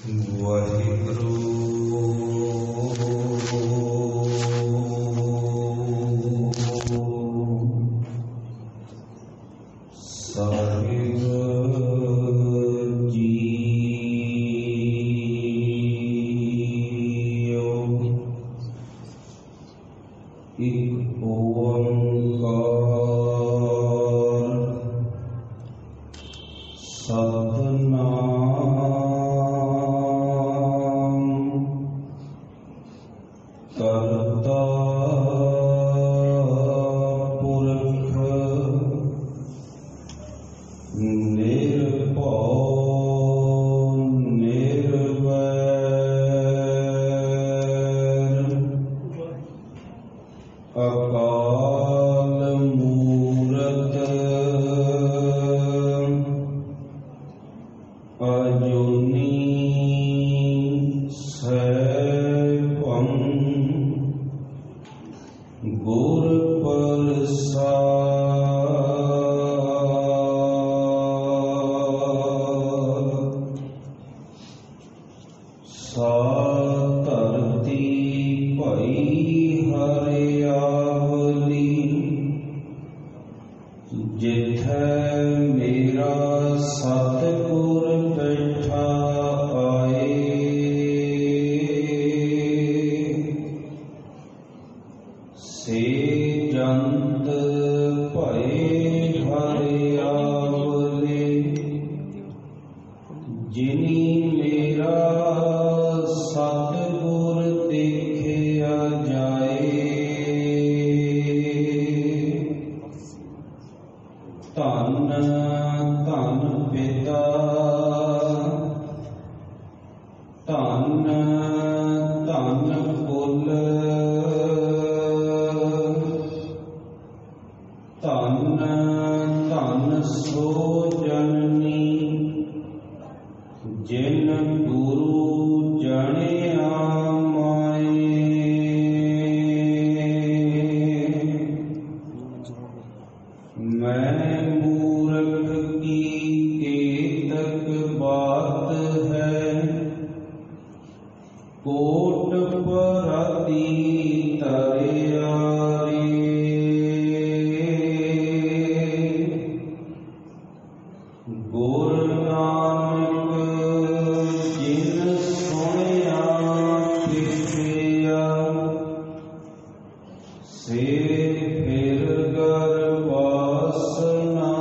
ਵਾਹਿਗੁਰੂ ਸਾਹਿਬ JIO. ਇੱਕ ਓੰਕਾਰ ਸਤਿਨਾਮ ਕਰਤਾ ਪੁਰਖ ਨਿਰਭਉ ਨਿਰਵੈਰ ਅਕਾਲ ਮੂਰਤ ਅਜੂਨੀ ਸੈਭੰ ਗੁਰ ਪ੍ਰਸਾਦਿ। ਸਾ ਧਰਤੀ ਭਈ ਹਰਿਆਵਲੀ, ਜਿਥੈ ਮੇਰਾ ਸਤਿਗੁਰ ਬੈਠਾ ਆਏ। ਸੇ ਜੰਤ ਭਏ ਹਰਿਆਵਲੀ, ਜਿਨੀ ਮੇਰਾ ਸਤਿਗੁਰ ਦੇਖਿਆ ਜਾਏ। ਧੰਨ ਧੰਨ ਪਿਤਾ, ਧੰਨ ਧੰਨ ਕੁਲ, ਧੰਨ ਧੰਨ ਸੋ ਜਨਨੀ, ਜਿਨ ਗੁਰੂ ਜਣਿਆ ਮਾਏ। ਮੈਂ ਮੂਰਖ ਕੀ ਕੇਤਕ ਬਾਤ ਹੈ, ਕੋਟ ਪਰਾਤੀ ਤਰਿਆਰੇ। ਗੁਰ ਨਾਨਕ ਜਿਨ ਸੁਣਿਆ ਦੇਖਿਆ, ਸੇ ਫਿਰ ਗਰਵਾਸਨਾ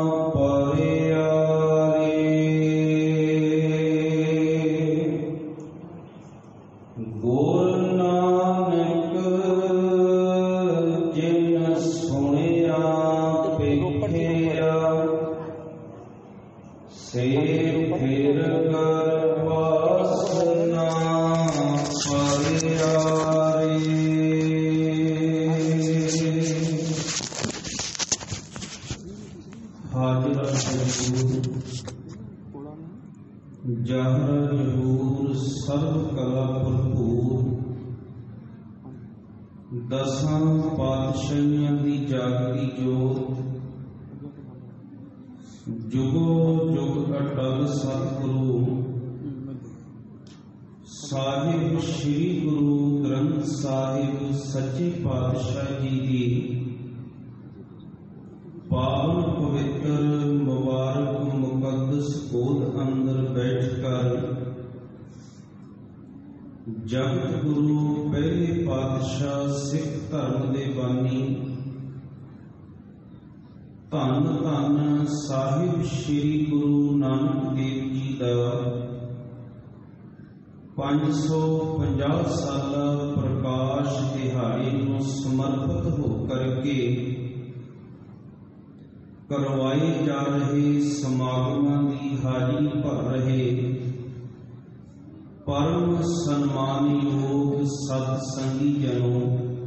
ਪਰਿਆਰੇ। ਗੁਰ ਨਾਨਕ ਜਿਨ ਸੁਣਿਆ ਦੇਖਿਆ, ਸੇ ਫਿਰ ਗਰਵਾਸਨਾ ਪਰਿਆਰੇ। ਹਾਜ਼ਰ ਹਜ਼ੂਰ ਜਹਰ ਜਹੂਰ ਸਰਬ ਕਲਾ ਭਰਪੂਰ, ਦਸਾਂ ਪਾਤਸ਼ਾਹੀਆਂ ਦੀ ਜਾਗਦੀ ਜੋਤ, ਜੁਗੋ ਜੁਗ ਅਟਲ ਸਤਿਗੁਰੂ ਸਾਹਿਬ ਸ੍ਰੀ ਗੁਰੂ ਗ੍ਰੰਥ ਸਾਹਿਬ ਸੱਚੇ ਪਾਤਸ਼ਾਹ ਜੀ ਦੀ ਪਾਵਨ ਪਵਿੱਤਰ ਮੁਬਾਰਕ ਮੁਕੱਦਸ ਗੋਦ ਅੰਦਰ ਬੈਠ ਕਰ ਜਗਤ ਗੁਰੂ ਪਹਿਲੇ ਪਾਤਸ਼ਾਹ ਸਿੱਖ ਧਰਮ ਦੇ ਬਾਨੀ ਧੰਨ ਧੰਨ ਸਾਹਿਬ ਸ੍ਰੀ ਗੁਰੂ ਨਾਨਕ ਦੇਵ ਜੀ ਦਾ 550 ਸਾਲਾ ਪ੍ਰਕਾਸ਼ ਦਿਹਾੜੇ ਨੂੰ ਸਮਰਪਿਤ ਹੋ ਕਰਕੇ ਕਰਵਾਏ ਜਾ ਰਹੇ ਸਮਾਗਮਾਂ ਦੀ ਹਾਜ਼ਰੀ ਭਰ ਰਹੇ ਪਰਮ ਸਨਮਾਨਯੋਗ ਸਤ ਸੰਗੀ ਜਨੋ,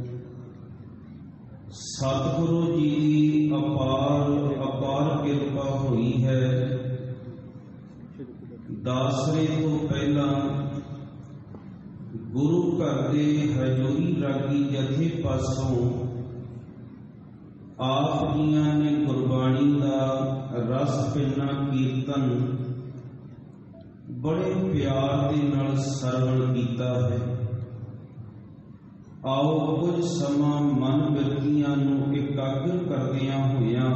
ਸਤਿਗੁਰੂ ਜੀ ਦੀ ਅਪਾਰ ਕਿਰਪਾ ਹੋਈ ਹੈ। ਦਾਸਰੇ ਤੋਂ ਪਹਿਲਾਂ ਗੁਰੂ ਘਰ ਦੇ ਹਜ਼ੂਰੀ ਰਾਗੀ ਜਥੇ ਪਾਸੋਂ ਆਪ ਜੀਆਂ ਨੇ ਗੁਰਬਾਣੀ ਦਾ ਰਸ ਪਿੰਨਾ ਕੀਰਤਨ बड़े प्यार दे नाल सरवण कीता है। आओ कुछ समा मन बिरतियां नूं एकाग्र करदियां होइयां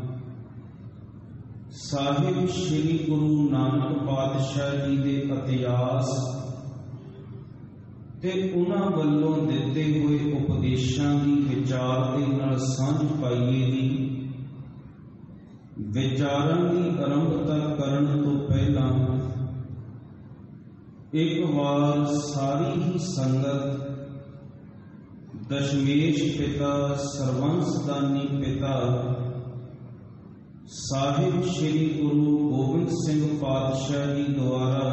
साहिब श्री गुरु नानक पातशाह जी दे इतिहास ते उन्हां वल्लों दिते हुए उपदेशां दी विचार दे नाल सांझ पाईए दी। विचारां दी आरंभता करन तो पहला एक बार सारी ही संगत दशमेश पिता सरवंशदानी पिता साहिब श्री गुरु गोबिंद सिंह पातशाह जी द्वारा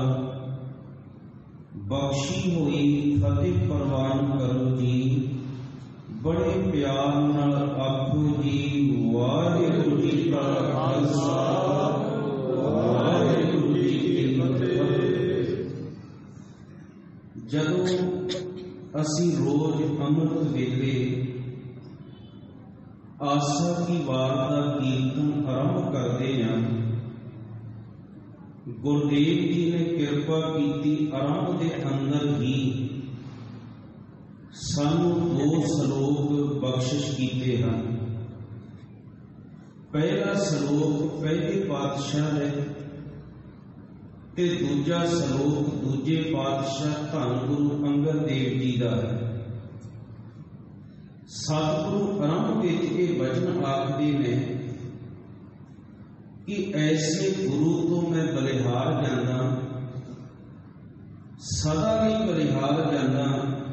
बख्शी हुई फतेह प्रवान करो जी। बड़े प्यार नाल आखो जी वाहिगुरू जी का खालसा वाहिगुरू जी की फतेह। जदों असी रोज अमृत वेले आसा की वार का कीर्तन आरंभ करते हैं, गुरुदेव जी ने कृपा की आरंभ के अंदर ही सानू दो श्लोक बख्शिश किए हैं। पहला श्लोक पहले पातशाह है ते दूजा श्लोक दूजे पातशाह धन गुरु अंगद देव जी का है। सतगुरु आरंभ विच ये वचन आखदे ने कि ऐसे गुरु तो मैं बलिहार जाना, सदा नहीं बलिहार जाना,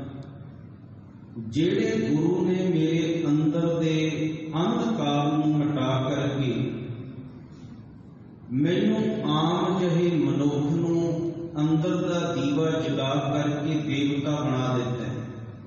जेड़े गुरु ने मेरे अंदर दे अंधकार नूं हटा करके मैनू आम जहे मनुख नूं अंदर दा दीवा जगा करके देवता बना दिता है।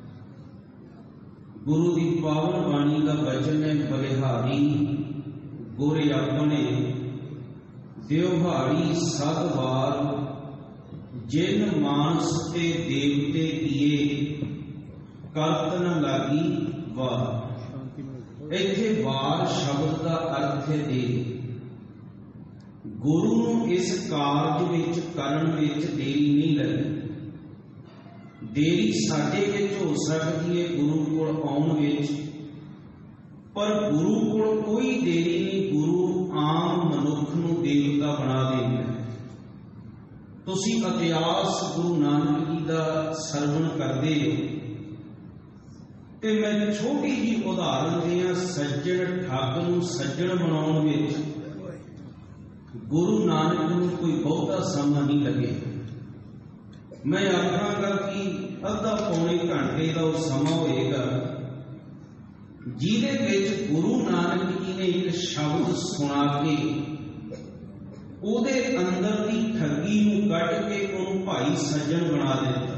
गुरु की पावन बाणी का वचन है, बलिहारी गुर अपने देवहारी सद वार जिन मानस ते देवते किए करत न लागी वार। इत्थे वार शब्द का अर्थ है देव। गुरु नूं इस कारज विच करन विच देरी नहीं लगी। देरी साडे विच हो सकदी है गुरु कोल आउण विच, पर गुरु कोल कोई देरी नहीं। गुरु आम मनुख नूं देवता बना देंदा है। तुसीं इतिहास गुरु नानक जी का सरवण करदे हो ते मैं छोटी जी उदाहरण दियां। सज्जण ठग नूं सज्जण बनाउण विच गुरु नानक नूं कोई बहुता समा नहीं लगे। मैं आखांगा कि अद्धा पौने घंटे का वो समा होएगा जिहदे विच गुरु नानक जी ने एक शब्द सुना के उहदे अंदर की ठगी नूं कढ के उहनूं भाई सज्जन बना दिता।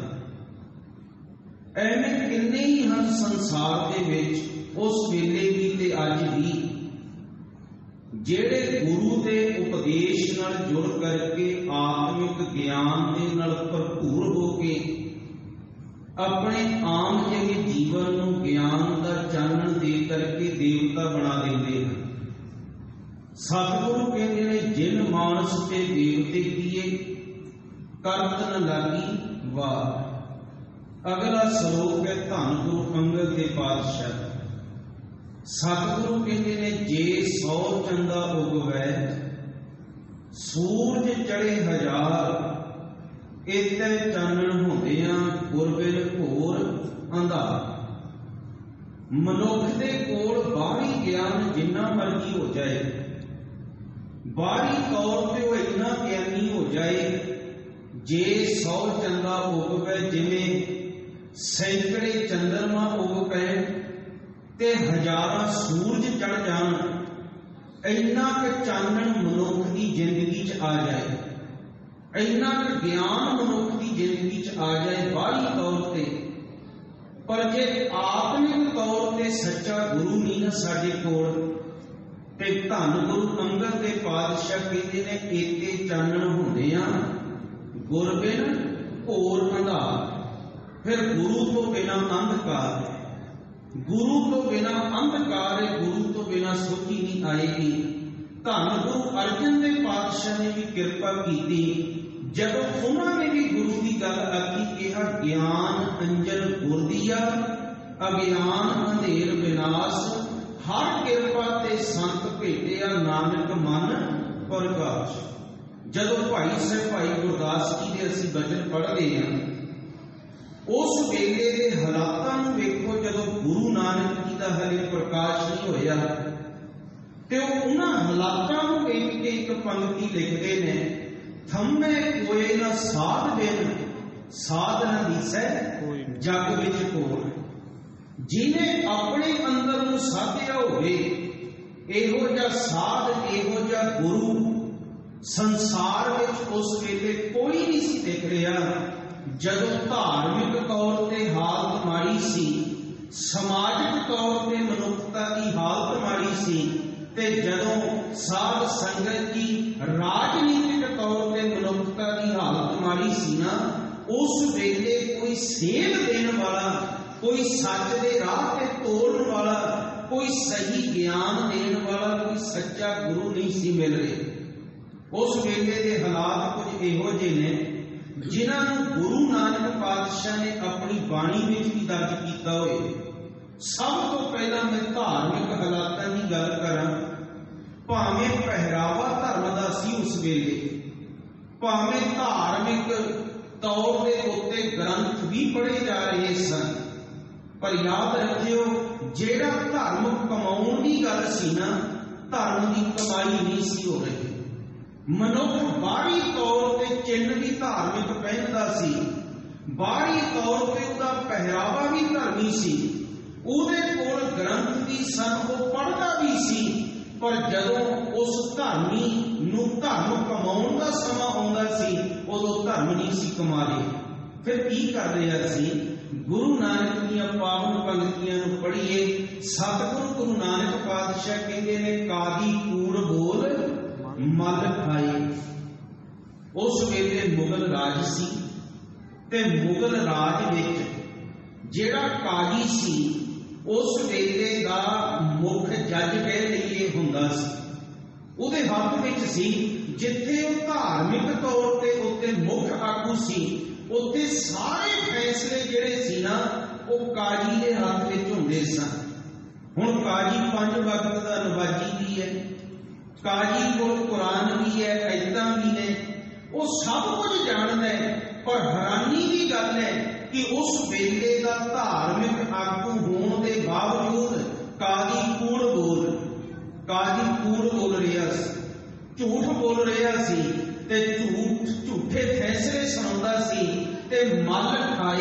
एवें किन्ने ही हन संसार दे विच उस वेले भी ते अज भी जेड़े गुरु के उपदेश नाल जुड़ करके आत्मिक ज्ञान दे नाल भरपूर हो के अपने आम जिहे जीवन नूं ज्ञान का चानण दे करके देवता बना देंदे हैं। सतगुरु कहते हैं जिन मानस ते देवते किए करत न लागी वार। अगला श्लोक है धन गुरु अंगद के पातशाह। सतगुरु कहते ने जे सौ चंदा उगवै सूरज चढ़े हजार, इत्ते चानण होंदियां गुरबिन घोर अंधार। मनुख दे कोल बाहरी ज्ञान जिन्ना मर्जी हो जाए, बाहरी तौर पे वो इतना ज्ञानी हो जाए, जे 100 चंदा उगवै जिवें सैकड़े चंद्रमा उग पैण ते हजारां सूरज चढ़ जान, इन्ना क चानण मनुख की जिंदगी च आ जाए, इन्ना क ज्ञान मनुख की जिंदगी च आ जाए बाहरी तौर पे। पर जे आत्मिक तौर पे सच्चा गुरु नहीं ना साडे कोल, ते धन गुरु अंगद के पातशाह कहते ने एते चानण हुंदे आ गुरबिन घोर अंधार। फिर गुरु तो बिना अंधकार है, गुरु तो बिना अंधकार है, गुरु तो बिना सुखी नहीं आएगी। धन गुरु अर्जन देव पातशाह ने भी कृपा की, ਜਦੋਂ ਉਹਨਾਂ ਨੇ ਵੀ ਗੁਰੂ ਦੀ ਗੱਲ ਆਖੀ, ਕਿਹਾ ਗਿਆਨ ਅੰਜਨ ਗੁਰ ਦੀਆ, ਅਗਿਆਨ ਅੰਧੇਰ ਵਿਨਾਸ਼, ਹਰ ਕਿਰਪਾ ਤੇ ਸੰਤ ਭੇਟਿਆ, ਨਾਨਕ ਮਨ ਪ੍ਰਕਾਸ਼। ਜਦੋਂ ਭਾਈ ਸਾਹਿਬ ਭਾਈ ਗੁਰਦਾਸ ਜੀ ਦੇ ਅਸੀਂ ਬਚਨ ਪੜ੍ਹਦੇ ਹਾਂ, ਉਸ ਵੇਲੇ ਦੇ ਹਾਲਾਤਾਂ ਨੂੰ ਵੇਖੋ। ਜਦੋਂ ਗੁਰੂ ਨਾਨਕ ਜੀ ਦਾ ਹਲੇ ਪ੍ਰਕਾਸ਼ ਨਹੀਂ ਹੋਇਆ ਤੇ ਉਹ ਉਹਨਾਂ ਹਾਲਾਤਾਂ ਨੂੰ ਵੇਖ ਕੇ ਇੱਕ ਪੰਕਤੀ ਲਿਖਦੇ ਨੇ, ਥੰਮੇ ਕੋਏ ਨਾ ਸਾਧ ਬਿਨ, ਸਾਧ ਨਾ ਦਿਸੈ ਜਗ ਵਿੱਚ ਕੋਲ। ਜਿਹਨੇ ਆਪਣੇ ਅੰਦਰ ਨੂੰ ਸਾਧਿਆ ਹੋਵੇ, ਇਹੋ ਜਿਹਾ ਸਾਧ, ਇਹੋ ਜਿਹਾ ਗੁਰੂ ਸੰਸਾਰ ਵਿੱਚ ਉਸ ਵੇਲੇ ਕੋਈ ਨਹੀਂ ਸੀ ਦਿਖ ਰਿਹਾ। ਜਦੋਂ ਧਾਰਮਿਕ ਤੌਰ ਤੇ ਹਾਲਤ ਮਾੜੀ ਸੀ, ਸਮਾਜਿਕ ਤੌਰ ਤੇ ਮਨੁੱਖਤਾ ਦੀ ਹਾਲਤ ਮਾੜੀ ਸੀ, ਤੇ ਜਦੋਂ ਸਾਧ ਸੰਗਤ ਦੀ ਰਾਜਨੀਤਿਕ ਤੌਰ ਤੇ ਮਨੁੱਖਤਾ ਦੀ ਹਾਲਤ ਮਾੜੀ ਸੀ ਨਾ, ਉਸ ਵੇਲੇ ਕੋਈ ਸੇਧ ਦੇਣ ਵਾਲਾ, ਕੋਈ ਸੱਚ ਦੇ ਰਾਹ ਤੇ ਤੋਰਨ ਵਾਲਾ, ਕੋਈ ਸਹੀ ਗਿਆਨ ਦੇਣ ਵਾਲਾ, ਕੋਈ ਸੱਚਾ ਗੁਰੂ ਨਹੀਂ ਸੀ ਮਿਲ ਰਿਹਾ। ਉਸ ਵੇਲੇ ਦੇ ਹਾਲਾਤ ਕੁਝ ਇਹੋ ਜਿਹੇ ਨੇ ਜਿਨ੍ਹਾਂ ਨੂੰ ਗੁਰੂ ਨਾਨਕ ਪਾਤਸ਼ਾਹ ਨੇ ਆਪਣੀ ਬਾਣੀ ਵਿੱਚ ਵੀ ਦਰਜ ਕੀਤਾ ਹੋਏ। ਸਭ ਤੋਂ ਪਹਿਲਾਂ ਮੈਂ ਧਾਰਮਿਕ ਹਾਲਾਤਾਂ ਦੀ ਗੱਲ ਕਰਾਂ। ਭਾਵੇਂ ਪਹਿਰਾਵਾ ਧਰਮ ਦਾ ਸੀ ਉਸ ਵੇਲੇ, ਭਾਵੇਂ ਧਾਰਮਿਕ ਤੌਰ ਦੇ ਉੱਤੇ ਗ੍ਰੰਥ ਵੀ ਪੜ੍ਹੇ ਜਾ ਰਹੇ ਸਨ, ਪਰ ਯਾਦ ਰੱਖਿਓ, ਜਿਹੜਾ ਧਰਮ ਕਮਾਉਣ ਦੀ ਗੱਲ ਸੀ ਨਾ, ਧਰਮ ਦੀ ਕਮਾਈ ਨਹੀਂ ਸੀ ਹੋ ਰਹੀ। ਮਨੁੱਖ ਬਾਹਰੀ ਤੌਰ ਤੇ ਚਿੰਨ੍ਹ ਵੀ ਧਾਰਮਿਕ ਪਹਿਨਦਾ ਸੀ, ਬਾਹਰੀ ਤੌਰ ਤੇ ਉਹਦਾ ਪਹਿਰਾਵਾ ਵੀ ਧਰਮੀ ਸੀ, ਉਹਦੇ ਕੋਲ ਗ੍ਰੰਥ ਵੀ ਸਨ, ਉਹ ਪੜ੍ਹਦਾ ਵੀ ਸੀ। ਪਰ ਜਦੋਂ ਉਸ ਧਰਮੀ ਨੂੰ ਧਰਮ ਕਮਾਉਣ ਦਾ ਸਮਾਂ ਆਉਂਦਾ ਸੀ, ਉਦੋਂ ਧਰਮ ਨਹੀਂ ਸੀ ਕਮਾ ਰਿਹਾ। ਫਿਰ ਕੀ ਕਰ ਰਿਹਾ ਸੀ? ਗੁਰੂ ਨਾਨਕ ਦੀਆਂ ਪਾਵਨ ਪੰਕਤੀਆਂ ਨੂੰ ਪੜ੍ਹੀਏ। ਸਤਿਗੁਰੂ ਗੁਰੂ ਨਾਨਕ ਪਾਤਸ਼ਾਹ ਕਹਿੰਦੇ ਨੇ, ਕਾਦੀ ਕੂੜ ਬੋਲ ਮਲ ਖਾਏ। ਉਸ ਵੇਲੇ ਮੁਗਲ ਰਾਜ ਸੀ, ਤੇ ਮੁਗਲ ਰਾਜ ਵਿੱਚ ਜਿਹੜਾ ਕਾਜੀ ਸੀ, ਉਸ ਵੇਲੇ ਦਾ ਮੁੱਖ ਜੱਜ ਕਹਿ ਲਈਏ ਹੁੰਦਾ ਸੀ, ਉਹਦੇ ਹੱਥ ਵਿੱਚ ਸੀ। ਜਿੱਥੇ ਉਹ ਧਾਰਮਿਕ ਤੌਰ ਤੇ ਉੱਤੇ ਮੁੱਖ ਆਗੂ ਸੀ, ਉੱਥੇ ਸਾਰੇ ਫੈਸਲੇ ਜਿਹੜੇ ਸੀ ਨਾ, ਉਹ ਕਾਜੀ ਦੇ ਹੱਥ ਵਿੱਚ ਹੁੰਦੇ ਸਨ। ਹੁਣ ਕਾਜੀ 5 ਵਕਤ ਦਾ ਨਮਾਜ਼ੀ ਵੀ ਹੈ, ਕਾਜੀ ਕੋਲ ਕੁਰਾਨ ਵੀ ਹੈ, ਐਦਾਂ ਵੀ ਨੇ, ਉਹ ਸਭ ਕੁਝ ਜਾਣਦਾ ਹੈ। ਪਰ ਹੈਰਾਨੀ ਦੀ ਗੱਲ ਹੈ ਕਿ ਉਸ ਵੇਲੇ ਦਾ ਧਾਰਮਿਕ ਆਗੂ ਹੋਣ ਦੇ ਬਾਵਜੂਦ ਕਾਜੀ ਕੂੜ ਬੋਲ ਰਿਹਾ ਸੀ, ਝੂਠ ਬੋਲ ਰਿਹਾ ਸੀ, ਤੇ ਝੂਠੇ ਫੈਸਲੇ ਸੁਣਾਉਂਦਾ ਸੀ, ਤੇ ਮਲ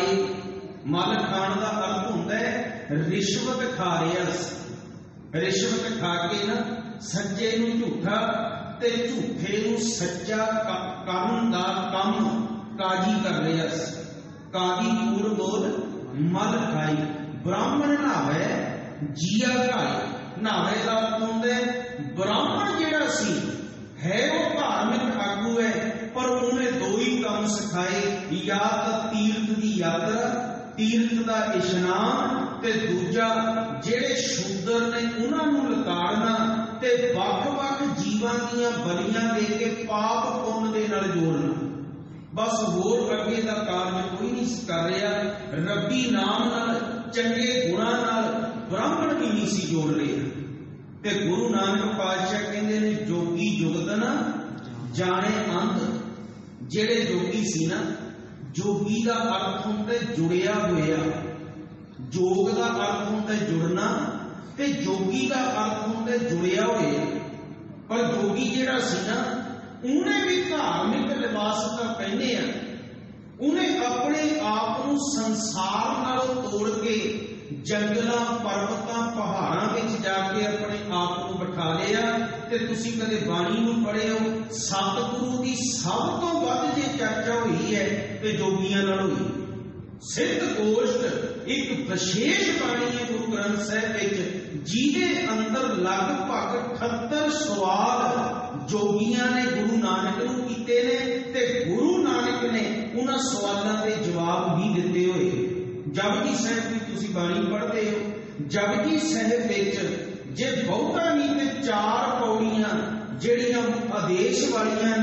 ਖਾਣ ਦਾ ਅਰਥ ਹੁੰਦਾ ਹੈ ਰਿਸ਼ਵਤ ਖਾ ਰਿਹਾ ਸੀ। ਰਿਸ਼ਵਤ ਖਾ ਕੇ ਨਾ ਸੱਚੇ ਨੂੰ ਝੂਠਾ ਤੇ ਝੂਠੇ ਨੂੰ ਸੱਚਾ ਕਰਨ ਦਾ ਕੰਮ ਕਾਜੀ ਕਰ ਰਿਹਾ ਸੀ। ਕਾਜੀ ਕੂੜ ਬੋਲ ਮਲ ਖਾਈ। ਬ੍ਰਾਹਮਣ ਨਾਵੇ ਜੀਆ ਘਾਈ। ਨਾਵੇ ਦਾ ਅਰਥ ਹੁੰਦਾ ਬ੍ਰਾਹਮਣ ਜਿਹੜਾ ਸੀ ਹੈ ਉਹ ਧਾਰਮਿਕ ਆਗੂ ਹੈ, ਪਰ ਉਹਨੇ 2 ਹੀ ਕੰਮ ਸਿਖਾਏ, ਜਾਂ ਤਾਂ ਤੀਰਥ ਦੀ ਯਾਤਰਾ, ਤੀਰਥ ਦਾ ਇਸ਼ਨਾਨ, ਤੇ ਦੂਜਾ ਜਿਹੜੇ ਸ਼ੂਦਰ ਨੇ ਉਹਨਾਂ ਨੂੰ ਲਤਾੜਨਾ, ਤੇ ਵੱਖ-ਵੱਖ ਜੀਵਾਂ ਦੀਆਂ ਬਲੀਆਂ ਦੇ ਕੇ ਪਾਪ ਪੁੰਨ ਦੇ ਨਾਲ ਜੋੜਨਾ। ਬਸ ਹੋਰ ਅੱਗੇ ਦਾ ਕਾਰਜ ਕੋਈ ਨਹੀਂ ਕਰ ਰਿਹਾ। ਰੱਬੀ ਨਾਮ ਨਾਲ, ਚੰਗੇ ਗੁਣਾਂ ਨਾਲ ਬ੍ਰਾਹਮਣ ਵੀ ਨਹੀਂ ਸੀ ਜੋੜ ਰਿਹਾ। ਤੇ ਗੁਰੂ ਨਾਨਕ ਪਾਤਸ਼ਾਹ ਕਹਿੰਦੇ ਨੇ, ਜੋਗੀ ਜੁਗਤ ਨਾ ਜਾਣੇ ਅੰਧ। ਜਿਹੜੇ ਜੋਗੀ ਸੀ ਨਾ, ਜੋਗੀ ਦਾ ਅਰਥ ਹੁੰਦਾ ਜੁੜਿਆ ਹੋਇਆ, ਜੋਗ ਦਾ ਅਰਥ ਹੁੰਦਾ ਜੁੜਨਾ, ਤੇ ਜੋਗੀ ਦਾ ਅਰਥ ਹੁੰਦਾ ਜੁੜਿਆ ਹੋਇਆ। ਪਰ ਜੋਗੀ ਜਿਹੜਾ ਸੀ ਨਾ, ਉਹਨੇ ਵੀ ਧਾਰਮਿਕ ਲਿਬਾਸ ਤਾਂ ਪਹਿਨੇ ਆ, ਉਹਨੇ ਆਪਣੇ ਆਪ ਨੂੰ ਸੰਸਾਰ ਨਾਲੋਂ ਤੋੜ ਕੇ ਜੰਗਲਾਂ, ਪਰਬਤਾਂ, ਪਹਾੜਾਂ ਵਿੱਚ ਜਾ ਕੇ ਆਪਣੇ ਆਪ ਨੂੰ ਬਿਠਾ ਲਿਆ। ਤੇ ਤੁਸੀਂ ਕਦੇ ਬਾਣੀ ਨੂੰ ਪੜ੍ਹੇ ਹੋ, ਸਤਿਗੁਰੂ ਦੀ ਸਭ ਤੋਂ ਵੱਧ ਜੇ ਚਰਚਾ ਹੋਈ ਹੈ ਤੇ ਜੋਗੀਆਂ ਨਾਲ ਹੋਈ। ਸਿੱਧ ਗੋਸ਼ਟ ਇੱਕ ਵਿਸ਼ੇਸ਼ ਬਾਣੀ ਹੈ ਗੁਰੂ ਗ੍ਰੰਥ ਸਾਹਿਬ ਵਿੱਚ, ਜਿਹਦੇ ਅੰਦਰ ਲਗਭਗ 78 ਸਵਾਲ ਜੋਗੀਆਂ ਨੇ ਗੁਰੂ ਨਾਨਕ ਨੂੰ ਕੀਤੇ ਨੇ, ਤੇ ਗੁਰੂ ਨਾਨਕ ਨੇ ਉਹਨਾਂ ਸਵਾਲਾਂ ਦੇ ਜਵਾਬ ਵੀ ਦਿੱਤੇ ਹੋਏ। ਜਪਜੀ ਸਾਹਿਬ ਦੀ ਤੁਸੀਂ ਬਾਣੀ ਪੜ੍ਹਦੇ ਹੋ, ਜਪਜੀ ਸਾਹਿਬ ਵਿੱਚ ਜੇ ਬਹੁਤਾ ਨਹੀਂ ਤੇ 4 ਪੌੜੀਆਂ ਜਿਹੜੀਆਂ ਆਦੇਸ਼ ਵਾਲੀਆਂ ਨੇ,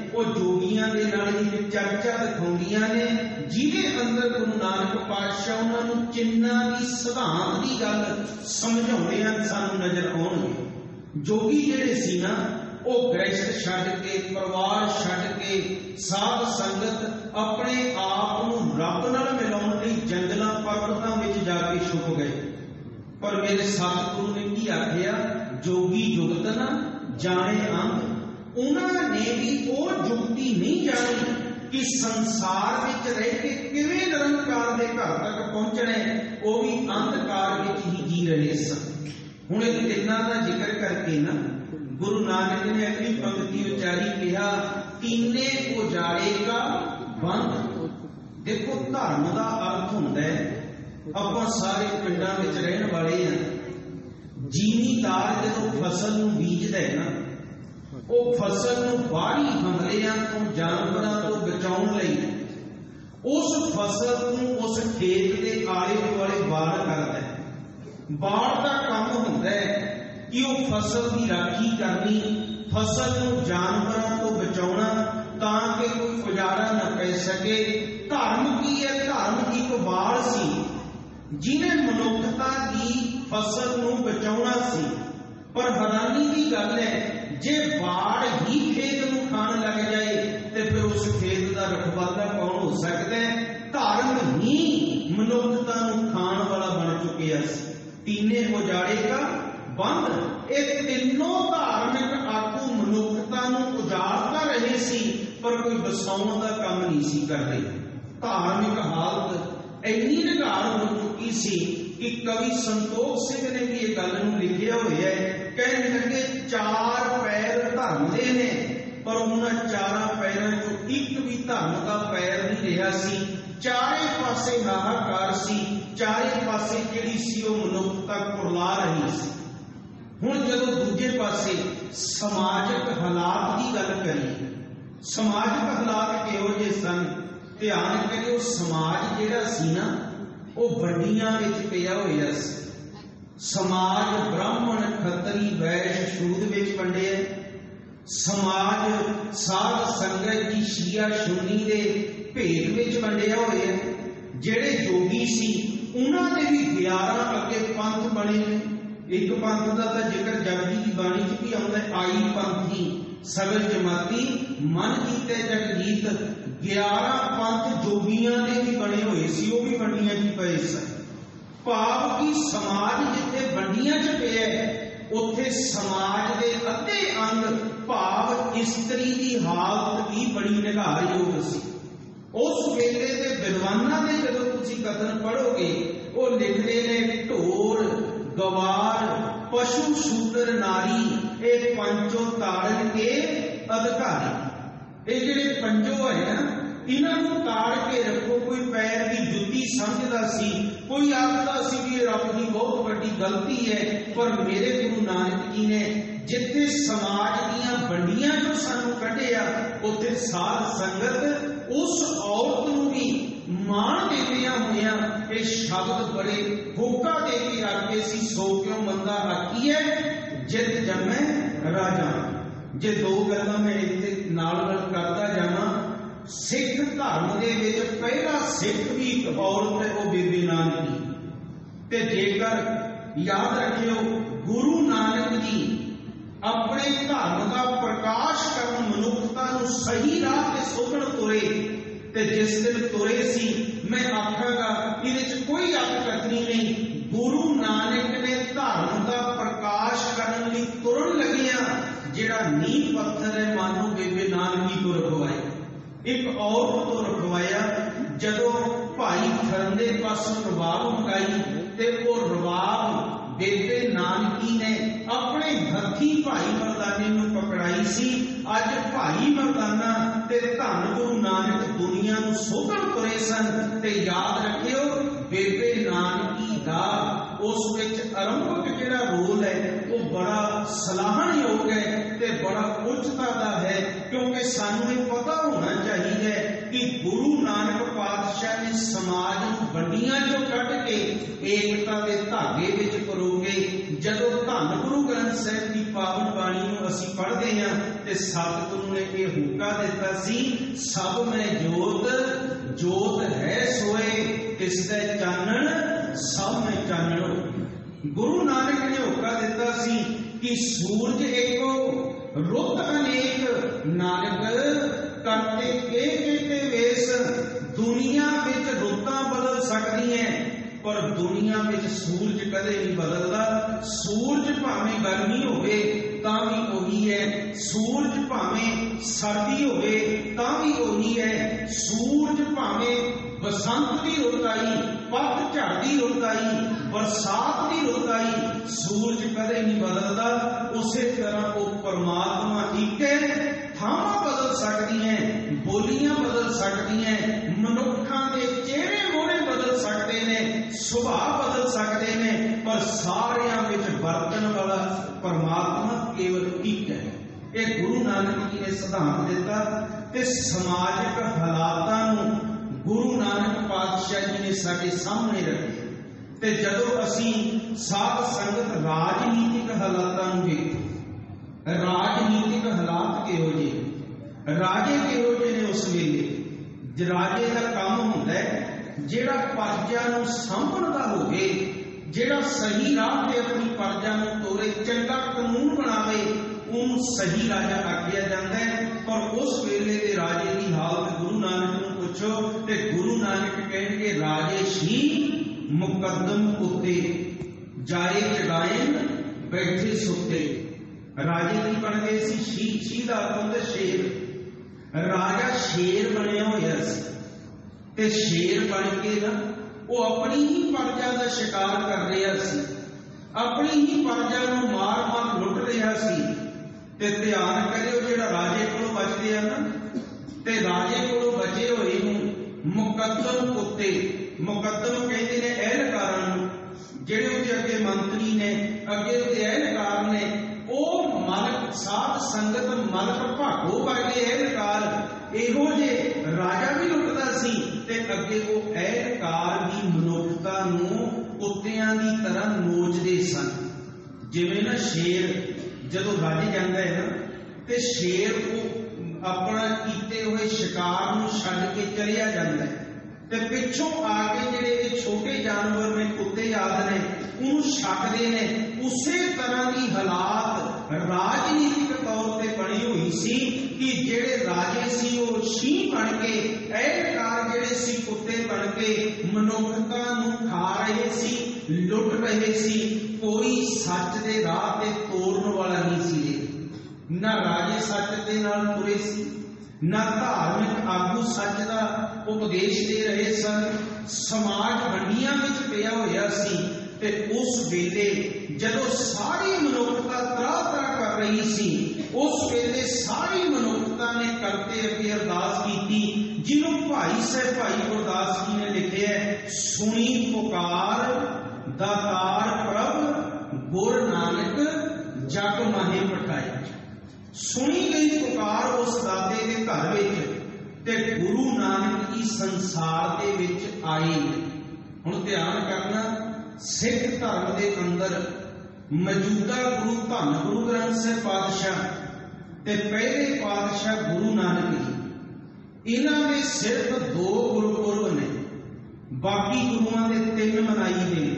ਉਹ ਜੋਗੀਆਂ ਦੇ ਨਾਲ ਇੱਕ ਚਰਚਾ ਦਿਖਾਉਂਦੀਆਂ ਨੇ, ਜਿਹਦੇ ਅੰਦਰ ਗੁਰੂ ਨਾਨਕ ਪਾਤਸ਼ਾਹ ਉਹਨਾਂ ਨੂੰ ਚਿੰਨ੍ਹਾਂ ਦੀ ਸਿਧਾਂਤ ਦੀ ਗੱਲ ਸਮਝਾਉਂਦੇ ਹਨ, ਸਾਨੂੰ ਨਜ਼ਰ ਆਉਣਗੇ। ਜੋਗੀ ਜਿਹੜੇ ਸੀ ਨਾ, ਉਹ ਗ੍ਰਹਿਸਥ ਛੱਡ ਕੇ, ਪਰਿਵਾਰ ਛੱਡ ਕੇ, ਸਾਧ ਸੰਗਤ, ਆਪਣੇ ਆਪ ਨੂੰ ਰੱਬ ਨਾਲ ਮਿਲਾਉਣ ਲਈ ਜੰਗਲਾਂ ਪਰਬਤਾਂ ਵਿੱਚ ਜਾ ਕੇ ਛੁਪ ਗਏ। ਪਰ ਮੇਰੇ ਸਤਿਗੁਰੂ ਨੇ ਕੀ ਆਖਿਆ, ਜੋਗੀ ਜੁਗਤ ਨਾ ਜਾਣੇ ਅੰਤ। ਉਹਨਾਂ ਨੇ ਵੀ ਉਹ ਜੁਗਤੀ ਨਹੀਂ ਜਾਣੀ ਕਿ ਸੰਸਾਰ ਵਿੱਚ ਰਹਿ ਕੇ ਕਿਵੇਂ ਨਿਰੰਕਾਰ ਦੇ ਘਰ ਤੱਕ ਪਹੁੰਚਣਾ, ਉਹ ਵੀ ਅੰਧਕਾਰ ਵਿੱਚ ਹੀ ਜੀ ਰਹੇ ਸਨ। ਹੁਣ ਇਹ ਤਿੰਨਾਂ ਦਾ ਜ਼ਿਕਰ ਕਰਕੇ ਨਾ ਗੁਰੂ ਨਾਨਕ ਨੇ ਅਗਲੀ ਪੰਕਤੀ ਉਚਾਰੀ, ਕਿਹਾ ਤੀਨੇ ਉਜਾੜੇ ਕਾ ਬੰਦ। ਦੇਖੋ ਧਰਮ ਦਾ ਅਰਥ ਹੁੰਦਾ ਹੈ, ਆਪਾਂ ਸਾਰੇ ਪਿੰਡਾਂ ਵਿੱਚ ਰਹਿਣ ਵਾਲੇ ਹਾਂ, ਜ਼ਿਮੀਂਦਾਰ ਜਦੋਂ ਫਸਲ ਨੂੰ ਬੀਜਦਾ ਹੈ ਨਾ, ਉਹ ਫਸਲ ਨੂੰ ਬਾਹਰੀ ਹਮਲਿਆਂ ਤੋਂ, ਜਾਨਵਰਾਂ ਤੋਂ ਬਚਾਉਣ ਲਈ ਉਸ ਫਸਲ ਨੂੰ ਉਸ ਖੇਤ ਦੇ ਆਲੇ ਦੁਆਲੇ ਬਾੜ ਕਰਦਾ ਹੈ। ਬਾੜ ਦਾ ਕੰਮ ਹੁੰਦਾ ਹੈ ਕਿ ਉਹ ਫਸਲ ਦੀ ਰਾਖੀ ਕਰਨੀ, ਫਸਲ ਨੂੰ ਜਾਨਵਰਾਂ ਤੋਂ ਬਚਾਉਣਾ ਤਾਂ ਕਿ ਕੋਈ ਗੁਜ਼ਾਰਾ ਨਾ ਪੈ ਸਕੇ। ਧਰਮ ਕੀ ਹੈ? ਧਰਮ ਇੱਕ ਬਾੜ ਸੀ ਜਿਹਨੇ ਮਨੁੱਖਤਾ ਦੀ ਫਸਲ ਨੂੰ ਬਚਾਉਣਾ ਸੀ। ਪਰ ਹੈਰਾਨੀ ਦੀ ਗੱਲ ਹੈ, ਜੇ ਬਾੜ ਹੀ ਖੇਤ ਨੂੰ ਖਾਣ ਲੱਗ ਜਾਏ ਤੇ ਫਿਰ ਉਸ ਖੇਤ ਦਾ ਰਖਵਾਲਾ ਕੌਣ ਹੋ ਸਕਦਾ ਹੈ? ਧਰਮ ਹੀ ਮਨੁੱਖਤਾ ਨੂੰ ਖਾਣ ਵਾਲਾ ਬਣ ਚੁੱਕਿਆ ਸੀ। ਤੀਨੇ ਉਜਾੜੇਗਾ ਬੰਦ। ਇਹ ਤਿੰਨੋਂ ਧਾਰਮਿਕ ਆਗੂ ਮਨੁੱਖਤਾ ਨੂੰ ਉਜਾੜ ਤਾਂ ਰਹੇ ਸੀ, ਪਰ ਕੋਈ ਬਸਾਉਣ ਦਾ ਕੰਮ ਨਹੀਂ ਸੀ ਕਰ ਰਹੇ। ਧਾਰਮਿਕ ਹਾਲਤ ਇੰਨੀ ਨਿਘਾਰ ਹੋ ਚੁੱਕੀ ਸੀ ਕਿ ਕਵੀ ਸੰਤੋਖ ਸਿੰਘ ਨੇ ਵੀ ਇਹ ਗੱਲ ਨੂੰ ਲਿਖਿਆ ਹੋਇਆ ਹੈ। ਕਹਿਣ ਲੱਗੇ, ਚਾਰ ਪੈਰ ਧਰਮ ਦੇ ਨੇ, ਪਰ ਉਹਨਾਂ ਚਾਰਾਂ ਪੈਰਾਂ ਚੋਂ ਇੱਕ ਵੀ ਧਰਮ ਦਾ ਪੈਰ ਨਹੀਂ ਰਿਹਾ ਸੀ। ਚਾਰੇ ਪਾਸੇ ਹਾਹਾਕਾਰ ਸੀ, ਚਾਰੇ ਪਾਸੇ ਜਿਹੜੀ ਸੀ ਉਹ ਮਨੁੱਖਤਾ ਕੁਰਲਾ ਰਹੀ ਸੀ। ਹੁਣ ਜਦੋਂ ਦੂਜੇ ਪਾਸੇ ਸਮਾਜਿਕ ਹਾਲਾਤ ਦੀ ਗੱਲ ਕਰੀਏ, ਸਮਾਜਿਕ ਹਾਲਾਤ ਕਿਹੋ ਜਿਹੇ ਸਨ? ਧਿਆਨ ਕਰਿਓ, ਸਮਾਜ ਜਿਹੜਾ ਸੀ ਨਾ, ਉਹ ਵੰਡੀਆਂ ਵਿੱਚ ਪਿਆ ਹੋਇਆ ਸੀ। ਸਮਾਜ ਬ੍ਰਾਹਮਣ, ਖੱਤਰੀ, ਵੈਸ਼, ਸ਼ੂਦ ਵਿੱਚ ਵੰਡਿਆ। ਸਮਾਜ ਸਾਧ ਸੰਗਤ ਦੀ ਸ਼ੀਆ ਸ਼ੁਨੀ ਦੇ ਭੇਦ ਵਿੱਚ ਵੰਡਿਆ ਹੋਇਆ। ਜਿਹੜੇ ਜੋਗੀ ਸੀ ਉਹਨਾਂ ਦੇ ਵੀ 11 ਅੱਗੇ ਪੰਥ ਬਣੇ ਨੇ। ਇੱਕ ਪੰਥ ਦਾ ਤਾਂ ਜ਼ਿਕਰ ਜਪਜੀ ਦੀ ਬਾਣੀ 'ਚ ਵੀ ਆਉਂਦਾ, ਆਈ ਪੰਥੀ ਸਗਲ ਜਮਾਤੀ ਮਨ ਕੀਤੇ ਜਗਜੀਤ। 11 ਪੰਥ ਜੋਗੀਆਂ ਦੇ ਵੀ ਬਣੇ ਹੋਏ ਸੀ, ਉਹ ਵੀ ਵੰਡੀਆਂ 'ਚ ਪਏ ਸਨ। ਭਾਵ ਕਿ ਸਮਾਜ ਜਿੱਥੇ ਵੰਡੀਆਂ 'ਚ ਪਿਆ, ਉੱਥੇ ਸਮਾਜ ਦੇ ਅੱਧੇ ਅੰਗ ਭਾਵ ਇਸਤਰੀ ਦੀ ਹਾਲਤ ਵੀ ਬੜੀ ਨਿਘਾਰਯੋਗ ਸੀ। ਉਸ ਵੇਲੇ ਦੇ ਵਿਦਵਾਨਾਂ ਦੇ ਜਦੋਂ ਤੁਸੀਂ ਕਥਨ ਪੜ੍ਹੋਗੇ, ਉਹ ਲਿਖਦੇ ਨੇ, ਢੋਰ ਗਵਾਰ ਪਸ਼ੂ ਸ਼ੂਦਰ ਨਾਰੀ ਇਹ ਪੰਚੋ ਤਾੜਨ ਕੇ ਅਧਿਕਾਰੀ। ਇਹ ਜਿਹੜੇ ਪੰਜੋ ਹੈ ਨਾ, ਇਹਨਾਂ ਨੂੰ ਤਾੜ ਕੇ ਰੱਖੋ। ਕੋਈ ਪੈਰ ਦੀ ਜੁੱਤੀ ਸਮਝਦਾ ਸੀ, ਕੋਈ ਆਖਦਾ ਸੀ ਵੀ ਇਹ ਰੱਬ ਦੀ ਬਹੁਤ ਵੱਡੀ ਗਲਤੀ ਹੈ। ਪਰ ਮੇਰੇ ਗੁਰੂ ਨਾਨਕ ਜੀ ਨੇ ਜਿੱਥੇ ਸਮਾਜ ਦੀਆਂ ਵੰਡੀਆਂ ਤੋਂ ਸਾਨੂੰ ਕੱਢਿਆ, ਉੱਥੇ ਸਾਧ ਸੰਗਤ ਉਸ ਔਰਤ ਨੂੰ ਵੀ ਮਾਣ ਦੇਦਿਆਂ ਹੋਇਆਂ ਇਹ ਸ਼ਬਦ ਬੜੇ ਹੋਕਾ ਦੇ ਕੇ ਆਖੇ ਸੀ, ਸੋ ਕਿਉਂ ਮੰਦਾ ਆਖੀਐ ਜਿਤ ਜੰਮੈ ਰਾਜਾ। ਜੇ ਦੋ ਗੱਲਾਂ ਮੈਂ ਇੱਥੇ ਨਾਲ ਕਰਦਾ ਜਾਵਾਂ, ਸਿੱਖ ਧਰਮ ਦੇ ਵਿੱਚ ਪਹਿਲਾ ਸਿੱਖ ਵੀ ਇੱਕ ਔਰਤ ਹੈ, ਉਹ ਬੀਬੀ ਨਾਨਕ ਜੀ। ਤੇ ਜੇਕਰ ਯਾਦ ਰੱਖਿਓ, ਗੁਰੂ ਨਾਨਕ ਜੀ ਆਪਣੇ ਧਰਮ ਦਾ ਪ੍ਰਕਾਸ਼ ਕਰਨ, ਮਨੁੱਖਤਾ ਨੂੰ ਸਹੀ ਰਾਹ ਤੇ ਸੋਧਣ ਤੁਰੇ। ਤੇ ਜਿਸ ਦਿਨ ਤੁਰੇ ਸੀ, ਮੈਂ ਆਖਾਂਗਾ ਇਹਦੇ 'ਚ ਕੋਈ ਅਤਕਥਨੀ ਨਹੀਂ, ਗੁਰੂ ਨਾਨਕ ਨੇ ਧਰਮ ਦਾ ਪ੍ਰਕਾਸ਼ ਕਰਨ ਲਈ ਤੁਰਨ ਲੱਗਿਆ ਜਿਹੜਾ ਨੀਂਹ ਪੱਥਰ ਹੈ, ਮਾਨੋ ਬੇਬੇ ਨਾਨਕੀ ਤੋਂ ਰਖਵਾਇਆ, ਇੱਕ ਔਰਤ ਤੋਂ ਰਖਵਾਇਆ। ਜਦੋਂ ਭਾਈ ਖਰੰਦੇ ਪਾਸੋਂ ਰਵਾਬ ਮੁਕਾਈ ਤੇ ਉਹ ਰਵਾਬ ਬੇਬੇ ਨਾਨਕੀ ਨੇ ਆਪਣੇ ਹੱਥੀਂ ਭਾਈ ਮਰਦਾਨੇ ਨੂੰ ਪਕੜਾਈ ਸੀ। ਅੱਜ ਭਾਈ ਮਰਦਾਨਾ ਤੇ ਧੰਨ ਗੁਰੂ ਨਾਨਕ ਦੁਨੀਆ ਨੂੰ ਸੋਧਣ ਤੁਰੇ ਸਨ। ਤੇ ਯਾਦ ਰੱਖਿਓ, ਬੇਬੇ ਨਾਨਕੀ ਦਾ ਉਸ ਵਿੱਚ ਆਰੰਭਕ ਜਿਹੜਾ ਰੋਲ ਹੈ ਉਹ ਬੜਾ ਸਲਾਹਣਯੋਗ ਹੈ ਤੇ ਬੜਾ ਉੱਚਤਾ ਦਾ ਹੈ, ਕਿਉਂਕਿ ਸਾਨੂੰ ਇਹ ਪਤਾ ਹੋਣਾ ਚਾਹੀਦਾ ਹੈ ਕਿ ਗੁਰੂ ਨਾਨਕ ਪਾਤਸ਼ਾਹ ਨੇ ਸਮਾਜ ਨੂੰ ਵੰਡੀਆਂ ਚੋਂ ਕੱਢ ਕੇ ਏਕਤਾ ਦੇ ਧਾਗੇ ਵਿੱਚ ਪਰੋਗੇ। ਜਦੋਂ ਧੰਨ ਗੁਰੂ ਗ੍ਰੰਥ ਸਾਹਿਬ ਦੀ ਪਾਵਨ ਬਾਣੀ ਨੂੰ ਅਸੀਂ ਪੜ੍ਹਦੇ ਹਾਂ ਤੇ ਸਤਿਗੁਰੂ ਨੇ ਇਹ ਹੋਕਾ ਦਿੱਤਾ ਸੀ, ਸਭ ਮੈਂ ਜੋਤ, ਜੋਤ ਹੈ ਸੋਏ, ਤਿਸ ਦਾ ਚਾਨਣ ਸਭ ਮੈਂ ਚਾਨਣੋ। ਗੁਰੂ ਨਾਨਕ ਨੇ ਹੋਕਾ ਦਿੱਤਾ ਸੀ ਕਿ ਸੂਰਜ ਇੱਕੋ, ਰੁੱਤ ਅਨੇਕ, ਨਾਨਕ ਕਰਤੇ ਕੇ ਵੇਸ। ਦੁਨੀਆ ਵਿੱਚ ਰੁੱਤਾਂ ਬਦਲ ਸਕਦੀਆਂ ਪਰ ਦੁਨੀਆ ਵਿੱਚ ਸੂਰਜ ਕਦੇ ਨਹੀਂ ਬਦਲਦਾ। ਸੂਰਜ ਭਾਵੇਂ ਗਰਮੀ ਹੋਵੇ ਤਾਂ ਵੀ ਉਹੀ ਹੈ, ਸੂਰਜ ਭਾਵੇਂ ਸਰਦੀ ਹੋਵੇ ਤਾਂ ਵੀ ਉਹੀ ਹੈ, ਸੂਰਜ ਭਾਵੇਂ ਬਸੰਤ ਦੀ ਰੁੱਤ ਆਈ, ਪਤਝੜ ਦੀ ਰੁੱਤ ਆਈ, ਬਰਸਾਤ ਦੀ ਰੁੱਤ ਆਈ, ਸੂਰਜ ਕਦੇ ਨਹੀਂ ਬਦਲਦਾ। ਉਸੇ ਤਰ੍ਹਾਂ ਉਹ ਪਰਮਾਤਮਾ ਇੱਕ ਹੈ। ਥਾਵਾਂ ਬਦਲ ਸਕਦੀਆਂ, ਬੋਲੀਆਂ ਬਦਲ ਸਕਦੀਆਂ, ਮਨੁੱਖਾਂ ਦੇ ਚਿਹਰੇ ਮੋਹਰੇ ਬਦਲ ਸਕਦੇ ਨੇ, ਸੁਭਾਅ ਬਦਲ ਸਕਦੇ ਨੇ, ਪਰ ਸਾਰਿਆਂ ਵਿੱਚ ਵਰਤਣ ਵਾਲਾ ਪਰਮਾਤਮਾ ਕੇਵਲ ਇੱਕ ਹੈ। ਇਹ ਗੁਰੂ ਨਾਨਕ ਜੀ ਨੇ ਸਿਧਾਂਤ ਦਿੱਤਾ ਤੇ ਸਮਾਜਿਕ ਹਾਲਾਤਾਂ ਨੂੰ ਗੁਰੂ ਨਾਨਕ ਪਾਤਸ਼ਾਹ ਜੀ ਨੇ ਸਾਡੇ ਸਾਹਮਣੇ ਰੱਖਿਆ। ਤੇ ਜਦੋਂ ਅਸੀਂ ਸਾਧ ਸੰਗਤ ਰਾਜਨੀਤਿਕ ਹਾਲਾਤਾਂ ਨੂੰ ਵੇਖਦੇ, ਰਾਜਨੀਤਿਕ ਹਾਲਾਤ ਕਿਹੋ ਜਿਹੇ, ਰਾਜੇ ਕਿਹੋ ਜਿਹੇ ਨੇ ਉਸ ਵੇਲੇ, ਰਾਜੇ ਦਾ ਕੰਮ ਹੁੰਦਾ ਹੈ ਜਿਹੜਾ ਪ੍ਰਜਾ ਨੂੰ ਸਾਂਭਣ ਦਾ ਹੋਵੇ, ਜਿਹੜਾ ਸਹੀ ਰਾਹ ਤੇ ਆਪਣੀ ਪ੍ਰਜਾ ਨੂੰ ਤੋਰੇ, ਚੰਗਾ ਕਾਨੂੰਨ ਬਣਾਵੇ, ਉਹਨੂੰ ਸਹੀ ਰਾਜਾ ਆਖਿਆ ਜਾਂਦਾ ਹੈ। ਪਰ ਉਸ ਵੇਲੇ ਦੇ ਰਾਜੇ ਦੀ ਹਾਲਤ ਗੁਰੂ ਨਾਨਕ ਨੂੰ ਪੁੱਛੋ ਤੇ ਗੁਰੂ ਨਾਨਕ ਕਹਿਣਗੇ, ਰਾਜੇਸ਼ੀ ਮੁਕੱਦਮ ਉੱਤੇ ਜਾਏ ਜਗਾਇਨ ਬੈਠੇ ਸੁੱਤੇ। ਰਾਜੇ ਕੀ ਬਣ ਗਏ ਸੀ? ਸ਼ੀ ਦਾ ਅਰਥ ਹੁੰਦਾ ਸ਼ੇਰ। ਰਾਜਾ ਸ਼ੇਰ ਬਣਿਆ ਹੋਇਆ ਸੀ ਤੇ ਸ਼ੇਰ ਬਣ ਕੇ ਨਾ ਉਹ ਆਪਣੀ ਹੀ ਪ੍ਰਜਾ ਦਾ ਸ਼ਿਕਾਰ ਕਰ ਰਿਹਾ ਸੀ, ਆਪਣੀ ਹੀ ਪ੍ਰਜਾ ਨੂੰ ਮਾਰ ਮਾਰ ਲੁੱਟ ਰਿਹਾ ਸੀ। ਤੇ ਧਿਆਨ ਕਰਿਓ, ਜਿਹੜਾ ਰਾਜੇ ਕੋਲੋਂ ਬਚਦੇ ਆ ਨਾ, ਤੇ ਰਾਜੇ ਕੋਲੋਂ ਬਚੇ ਹੋਏ ਨੂੰ ਮੁਕੱਦਮ ਉੱਤੇ, ਮੁਕੱਦਮ ਕਹਿੰਦੇ ਨੇ ਅਹਿਲਕਾਰਾਂ ਨੂੰ, ਜਿਹੜੇ ਉਹਦੇ ਅੱਗੇ ਮੰਤਰੀ ਨੇ, ਅੱਗੇ ਉਹਦੇ ਅਹਿਲਕਾਰ ਨੇ, ਉਹ ਮਲਕ ਸਾਧ ਸੰਗਤ ਮਲਕ ਭਾਗੋ ਵਰਗੇ ਅਹਿਲਕਾਰ ਇਹੋ ਜਿਹੇ ਰਾਜਾ ਵੀ ਲੁੱਟਦਾ ਸੀ ਤੇ ਅੱਗੇ ਉਹ ਅਹਿਲਕਾਰ ਵੀ ਮਨੁੱਖਤਾ ਨੂੰ ਕੁੱਤਿਆਂ ਦੀ ਤਰ੍ਹਾਂ ਨੋਚਦੇ ਸਨ। ਜਿਵੇਂ ਨਾ ਸ਼ੇਰ ਜਦੋਂ ਰੱਜ ਜਾਂਦਾ ਹੈ ਨਾ ਤੇ ਸ਼ੇਰ ਉਹ ਆਪਣਾ ਕੀਤੇ ਹੋਏ ਸ਼ਿਕਾਰ ਨੂੰ ਛੱਡ ਕੇ ਚਲਿਆ ਜਾਂਦਾ ਹੈ ਤੇ ਪਿੱਛੋਂ ਆ ਕੇ ਜਿਹੜੇ ਇਹ ਛੋਟੇ ਜਾਨਵਰ ਨੇ, ਕੁੱਤੇ ਆਦਿ ਨੇ, ਉਹਨੂੰ ਛੱਡਦੇ ਨੇ। ਉਸੇ ਤਰ੍ਹਾਂ ਦੀ ਹਾਲਾਤ ਰਾਜਨੀਤਿਕ ਤੌਰ ਤੇ ਬਣੀ ਹੋਈ ਸੀ ਕਿ ਜਿਹੜੇ ਰਾਜੇ ਸੀ ਉਹ ਸ਼ੀਂਹ ਬਣ ਕੇ, ਅਹਿਲਕਾਰ ਜਿਹੜੇ ਸੀ ਕੁੱਤੇ ਬਣ ਕੇ ਮਨੁੱਖਤਾ ਨੂੰ ਖਾ ਰਹੇ ਸੀ, ਲੁੱਟ ਰਹੇ ਸੀ। ਕੋਈ ਸੱਚ ਦੇ ਰਾਹ ਤੇ ਤੋਰਨ ਵਾਲਾ ਨਹੀਂ ਸੀ। ਨਾ ਰਾਜੇ ਸੱਚ ਦੇ ਨਾਲ ਤੁਰੇ ਸੀ, ਨਾ ਧਾਰਮਿਕ ਆਗੂ ਸੱਚ ਦਾ ਉਪਦੇਸ਼ ਦੇ ਰਹੇ ਸਨ। ਸਮਾਜ ਵੰਡੀਆਂ ਵਿੱਚ ਪਿਆ ਹੋਇਆ ਸੀ ਤੇ ਉਸ ਵੇਲੇ ਜਦੋਂ ਸਾਰੀ ਮਨੁੱਖਤਾ ਤਰਾਹ ਕਰ ਰਹੀ ਸੀ, ਉਸ ਵੇਲੇ ਸਾਰੀ ਮਨੁੱਖਤਾ ਨੇ ਕਰਤੇ ਅੱਗੇ ਅਰਦਾਸ ਕੀਤੀ, ਜਿਹਨੂੰ ਭਾਈ ਸਾਹਿਬ ਭਾਈ ਗੁਰਦਾਸ ਜੀ ਨੇ ਲਿਖਿਆ, ਸੁਣੀ ਪੁਕਾਰ ਦਾਤਾਰ ਪ੍ਰਭ ਗੁਰ ਨਾਨਕ ਜਗ ਮਾਹੇ ਪਠਾਏ। ਸੁਣੀ ਗਈ ਪੁਕਾਰ ਉਸ ਦਾਤੇ ਦੇ ਘਰ ਵਿੱਚ ਤੇ ਗੁਰੂ ਨਾਨਕ ਜੀ ਸੰਸਾਰ ਦੇ ਵਿੱਚ ਆਏ। ਹੁਣ ਧਿਆਨ ਕਰਨਾ, ਸਿੱਖ ਧਰਮ ਦੇ ਅੰਦਰ ਮੌਜੂਦਾ ਗੁਰੂ ਧੰਨ ਗੁਰੂ ਗ੍ਰੰਥ ਸਾਹਿਬ ਪਾਤਸ਼ਾਹ ਤੇ ਪਹਿਲੇ ਪਾਤਸ਼ਾਹ ਗੁਰੂ ਨਾਨਕ ਜੀ, ਇਹਨਾਂ ਦੇ ਸਿਰਫ 2 ਗੁਰਪੁਰਬ ਨੇ, ਬਾਕੀ ਗੁਰੂਆਂ ਦੇ 3 ਮਨਾਈ ਨੇ।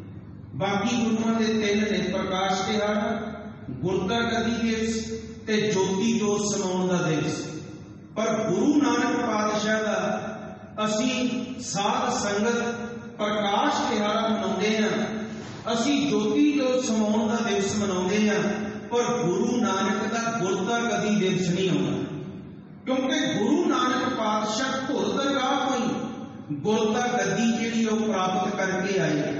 ਬਾਕੀ ਗੁਰੂਆਂ ਦੇ 3 ਨੇ, ਪ੍ਰਕਾਸ਼ ਦਿਹਾੜਾ, ਗੁਰਤਾ ਗਦੀ ਦਿਵਸ ਤੇ ਜੋਤੀ ਜੋਤ ਸਮਾਉਣ ਦਾ ਦਿਵਸ। ਪਰ ਗੁਰੂ ਨਾਨਕ ਪਾਤਸ਼ਾਹ ਦਾ ਅਸੀਂ ਸਾਧ ਸੰਗਤ ਪ੍ਰਕਾਸ਼ ਦਿਹਾੜਾ ਮਨਾਉਂਦੇ ਹਾਂ, ਅਸੀਂ ਜੋਤੀ ਜੋਤ ਸਮਾਉਣ ਦਾ ਦਿਵਸ ਮਨਾਉਂਦੇ ਹਾਂ, ਪਰ ਗੁਰੂ ਨਾਨਕ ਦਾ ਗੁਰਤਾ ਗਦੀ ਦਿਵਸ ਨਹੀਂ ਆਉਂਦਾ। ਕਿਉਂਕਿ ਗੁਰੂ ਨਾਨਕ ਪਾਤਸ਼ਾਹ ਧੁਰ ਦਰਗਾਹ ਤੋਂ ਗੁਰਤਾ ਗੱਦੀ ਜਿਹੜੀ ਉਹ ਪ੍ਰਾਪਤ ਕਰਕੇ ਆਏ।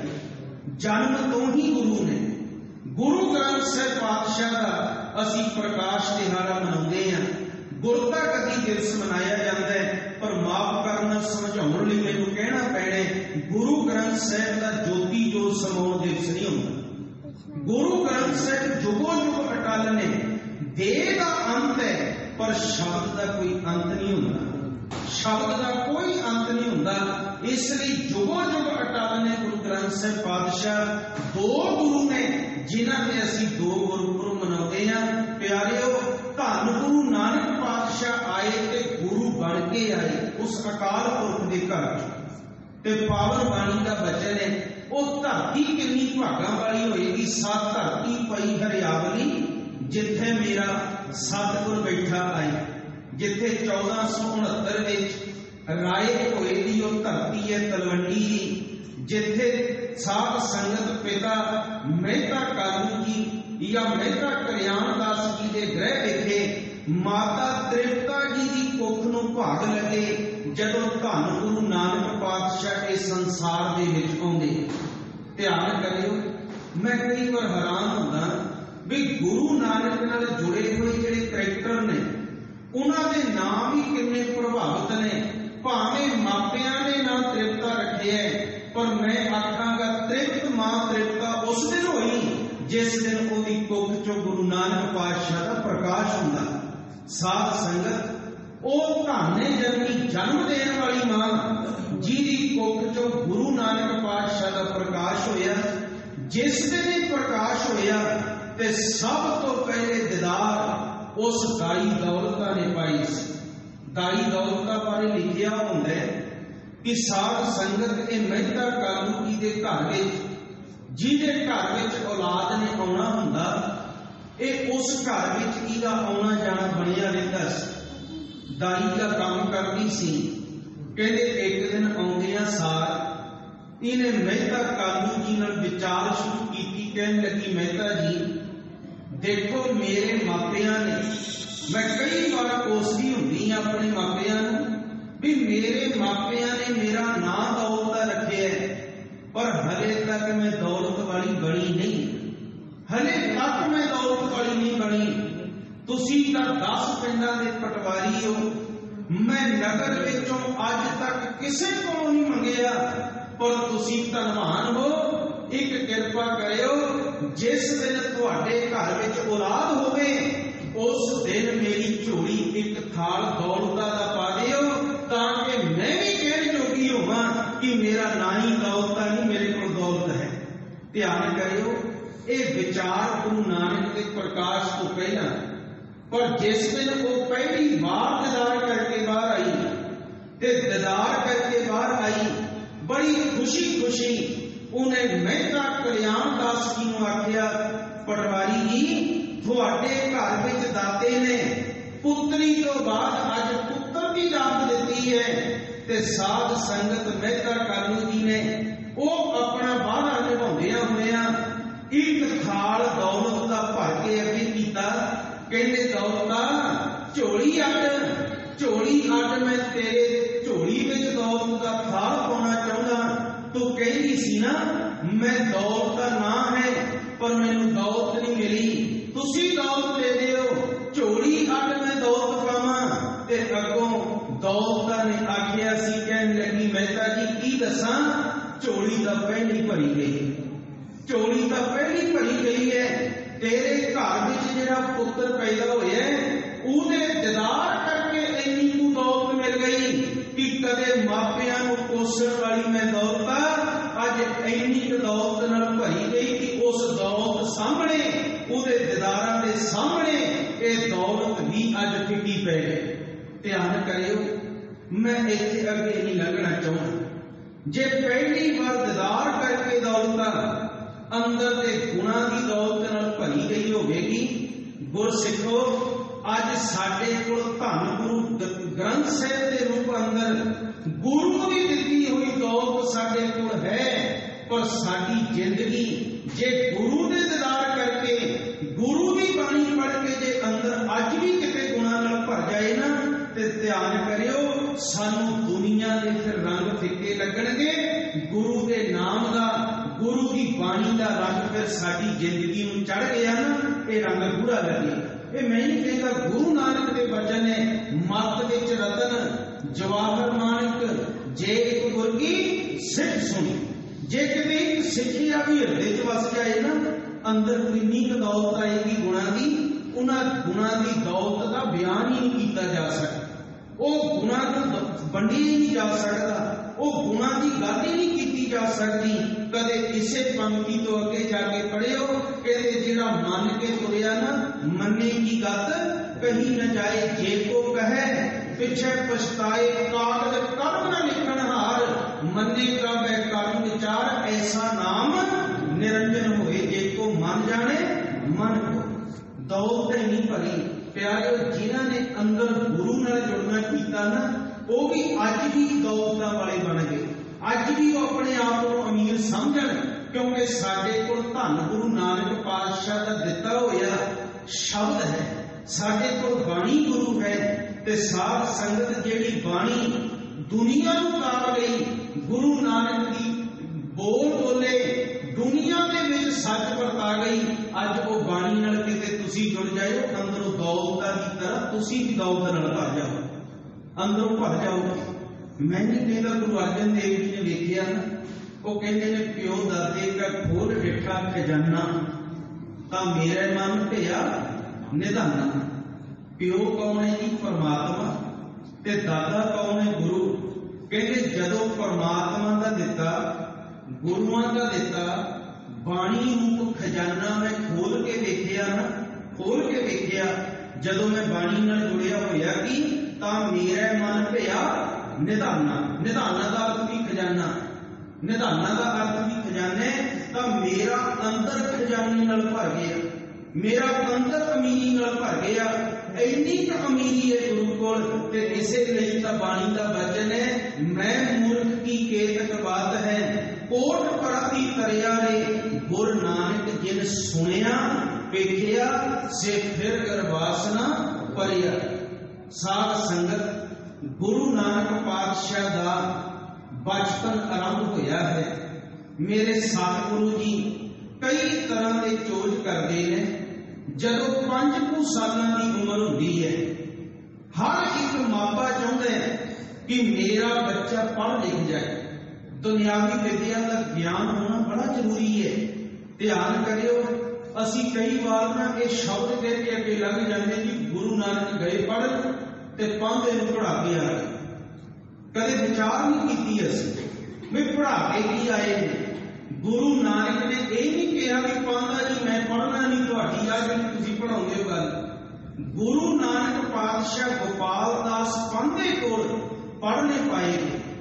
ਜਨਮ ਤੋਂ ਹੀ ਗੁਰੂ ਨੇ। ਗੁਰੂ ਗ੍ਰੰਥ ਸਾਹਿਬ ਪਾਤਸ਼ਾਹ ਦਾ ਅਸੀਂ ਪ੍ਰਕਾਸ਼ ਦਿਹਾੜਾ ਮਨਾਉਂਦੇ ਹਾਂ, ਗੁਰਤਾ ਗੱਦੀ ਦਿਵਸ ਮਨਾਇਆ ਜਾਂਦਾ ਹੈ। ਪਰ ਮਾਫ ਕਰਨਾ, ਸਮਝਾਉਣ ਲਈ ਮੈਨੂੰ ਕਹਿਣਾ ਪੈਣਾ, ਗੁਰੂ ਗ੍ਰੰਥ ਸਾਹਿਬ ਦਾ ਜੋਤੀ ਜੋਤ ਸਮਾਉਣ ਦਿਵਸ ਨਹੀਂ ਹੁੰਦਾ। ਗੁਰੂ ਗ੍ਰੰਥ ਸਾਹਿਬ ਜੁਗੋ ਜੁਗ ਅਟਲ ਨੇ। ਦੇਹ ਦਾ ਅੰਤ ਹੈ ਪਰ ਸ਼ਬਦ ਦਾ ਕੋਈ ਅੰਤ ਨਹੀਂ ਹੁੰਦਾ। ਸ਼ਬਦ ਦਾ ਕੋਈ ਅੰਤ ਨਹੀਂ ਹੁੰਦਾ। ਇਸ ਲਈ ਜੁਗੋ ਜੁਗ ਅਟਲ ਨੇ ਗੁਰੂ ਗ੍ਰੰਥ ਸਾਹਿਬ ਪਾਤਸ਼ਾਹ। 2 ਗੁਰੂ ਨੇ, जिन्हां ते असीं 2 गुरपुरब मनाउंदे हां। प्यारिओ, धन गुरु नानक पातशाह आए ते गुरु बन के आए उस अकाल पुरख दे घर ते पावन बाणी का वचन है। ਉਹ ਧਰਤੀ किन्नी भागां वाली होएगी। सत धरती पई हरियावली जिथे मेरा सतगुर बैठा आई। जिथे 1469 विच राय होए दी ਉਹ धरती है तलवंडी दी। जिथे साध संगत पिता मेहता कालू जी या मेहता कल्याण दास जी के गृह विखे माता तृप्ता जी की कुख नूं भाग लगे जदों धन गुरु नानक पातशाह इस संसार दे विच आउंदे। ध्यान करियो, मैं कई बार हैरान हुंदा भी गुरु नानक नाल जुड़े हुए जिहड़े करैक्टर ने उन्हां दे नाम ही किन्ने प्रभावित ने। भावें मापियां ने ना तृप्ता रखे है, पर मैं आखांगा तृप्त मां तृप्ता उस दिन होई जिस दिन ओदी कुख चों गुरु नानक पातशाह दा प्रकाश हुंदा। साध संगत, ਉਹ ਧਾਨੇ ਜਨਮੀ जन्म देने वाली मां ਜਿਹਦੀ ਕੁੱਖ ਚੋਂ गुरु नानक पातशाह ਦਾ प्रकाश होया। जिस दिन ਇਹ प्रकाश होया ते सब तो पहले दीदार उस दाई दौलता ने पाई सी। दाई दौलता बारे लिखिया हुंदा है कि साध संगत ਇਹ ਮਹਿਤਾ ਕਾਲੂ ਜੀ ਦੇ घर ਵਿੱਚ ਜਿਹਦੇ घर ਵਿੱਚ औलाद ने आउणा हुंदा, ਇਹ उस घर ਵਿੱਚ ਇਹਦਾ आउणा जाना ਬਣਿਆ ਰਹਿੰਦਾ ਸੀ। दाई का काम करती सी। कहते एक दिन आउंदियां सार इन्हें मेहता कालू जी नाल विचार शुरू की। कहने लगी, मेहता जी देखो मेरे मापियां ने, मैं कई बार कोसदी हुंदी अपने मापियां नूं भी मेरे मापियां ने मेरा नां दौलत रखे है, पर हले तक मैं दौलत वाली बनी नहीं। हले तक मैं दौलत वाली नहीं बनी। तुसी तां 10 पिंडां दे पटवारी हो, मैं नगर विचों अज तक किसे कोलों नहीं मंगिया, पर तुसी धनवान हो। एक किरपा करियो, जिस दिन तुहाडे घर विच औलाद होवे उस दिन मेरी झोली एक थाल दौलत दा पा दिओ, तां कि मैं भी कहण जोगी होवां कि मेरा ना ही दौलत नहीं, मेरे कोल दौलत है। ध्यान करियो, ये विचार गुरु नानक के प्रकाश तो पहला, पर जिस दिन वो पहली बार दीदार करके बाहर आई ते दीदार करके बाहर आई, बड़ी खुशी खुशी उन्हें मेहता कल्याण दास जी नूं आख्या, पटवारी जी तुहाडे घर विच दाते ने पुत्री तो बाद अज पुत्र की दात दिती है। ते साध संगत मेहता कालू जी ने वो अपना वादा निभाउंदियां होइयां एक थाल दौलत दा भर के अगे कीता। कहते दौलता झोली अड मैं तेरे झोली विच दौलत का थाल पाना चाहता। तू कहती सी ना मैं दौलत ना है, पर मैनू दौलत नहीं मिली, तुसी दौलत दे दिओ, झोली अड मैं दौलत पावां। ते अगों दौलत ने आखिया सी, कहन लगी मेहता जी की दसां, झोली तां पहली भरी गई, झोली तां पहली भरी गई है। तेरे घर विच जिहड़ा पुत्र पैदा होया उहदे दीदार करके इन्नी कु दौलत मिल गई कि कदे मापियां नूं पोसण वाली मैं दौलत अज इन्नी दौलत नाल भरी गई कि उस दौलत सामने उहदे दीदारां दे सामने ये दौलत भी अज फिक्की पै गई। ध्यान करियो, मैं इत्थे अगे नहीं लगना चाहुंदा। जे पहली बार दीदार करके दौलत अंदर दे गुणा की दौलत नाल भरी गई होगी। गुरसिखो अज साडे कोल धन गुरु ग्रंथ साहिब के रूप अंदर गुरु की दिती हुई दौलत साडे कोल है, पर साडी जिंदगी जे गुरु दे दीदार करके गुरु की बाणी पढ़ के जे अंदर अज भी किते गुणा नाल भर जाए ना, ते ध्यान करियो सानू दुनिया के फिर रंग फिक्के लगणगे। गुरु के नाम का गुरु की बाणी का रंग फिर साडी जिंदगी नूं चढ़ गया ना, ये रंग बुरा लगे। ये मैं नहीं कहता, गुरु नानक के वचन है, मत विच रतन जवाहर माणिक जे एक गुर की सिख सुनी। जे किते एक सिखिया भी हृदय च वस जाए ना, अंदर किन्नी क दौलत आएगी गुणा की, उन्हां गुणा की दौलत का बयान ही नहीं किया जा सकता। वो गुणा को वंडी ही नहीं जा सकता, वो गुणा की गल ही नहीं की जा सकती। कदे इसे पंक्ति तो अगे जाके पढ़ियो, कहते जिहड़ा मन के तुरिया ना मन्ने की गत कही न जाए, जे को कहे पिछे पछताए, कागज कर्म न लिखण हार, मन्ने प्रभ कर्म विचार, ऐसा नाम निरंजन होए। जे को मन जाने मन को दौलत नहीं भरी। प्यारे जिन्हां ने अंदर गुरु नाल जुड़ना कीता ना, वो भी अज भी दौलतां वाले बन गए। अज भी वो अपने आप को अमीर समझण, क्योंकि साडे कोल धन गुरु नानक पातशाह दा दिता होया शब्द है, साडे कोल बाणी गुरु है। ते साध संगत जिहड़ी बाणी दुनिया नूं तार गई, गुरु नानक दी बोल बोले दुनिया दे विच सच वरता गई। अज वो बाणी नाल किते तुसीं जुड़ जाओ, अंदरों दौलतां दी तरह तुसीं भी दौलत नाल भर जाओ, अंदरों भर जाओ। मैं नहीं कहता, गुरु अर्जन देव जी ने वेखिया ना, वो कहते ने प्यो दादे का खोल डिठा खजाना, तां मेरा मन ढिया निधाना। प्यो कौन है जी? परमात्मा। ते दादा कौन है? गुरु। कहते जदों परमात्मा दा दिता, गुरुआं दा दिता बाणी रूप खजाना मैं खोल के देखिया ना, खोल के देखिया। जदों मैं बाणी नाल जुड़िया होया कि तां मेरा मन ढिया निधाना। निधाना का अर्थ भी खजाना, निधाना का अर्थ भी खजाने। तां मेरा अंदर खजाने नाल भर गया, मेरा अंदर अमीरी नाल भर गया। इन्नी क अमीरी है गुरु कोल। ते इसे लिए तां बाणी दा वचन है, मैं मूर्ख की केतक बात है, कोट पढ़ती तरिया रे, गुर नानक जिन सुनिया वेखिया, से फिर कर वासना परिया। साध संगत गुरु नानक पातशाह दा बचपन आरंभ होया है। मेरे सतगुरु जी कई तरह के चोज करते हैं। जदों 5 साल की उम्र होती है, हर एक मापा चाहता है कि मेरा बच्चा पढ़ लिख जाए। दुनियावी विद्या का ज्ञान होना बड़ा जरूरी है। ध्यान करियो, असी कई बार ना ये शब्द कह के अगे लग जाते कि गुरु नानक गए पढ़ ते पांधे नूं पढ़ा के आ गए। कदे विचार नहीं की असी भी पढ़ा के की आए ने। गुरु नानक ने यह नहीं कहा कि पांधा जी मैं पढ़ना नहीं, तुहाडी आ गई तुसीं पढ़ाउंदे हो गल। गुरु नानक पातशाह गोपाल दास पांधे कोल पढ़ने पाए।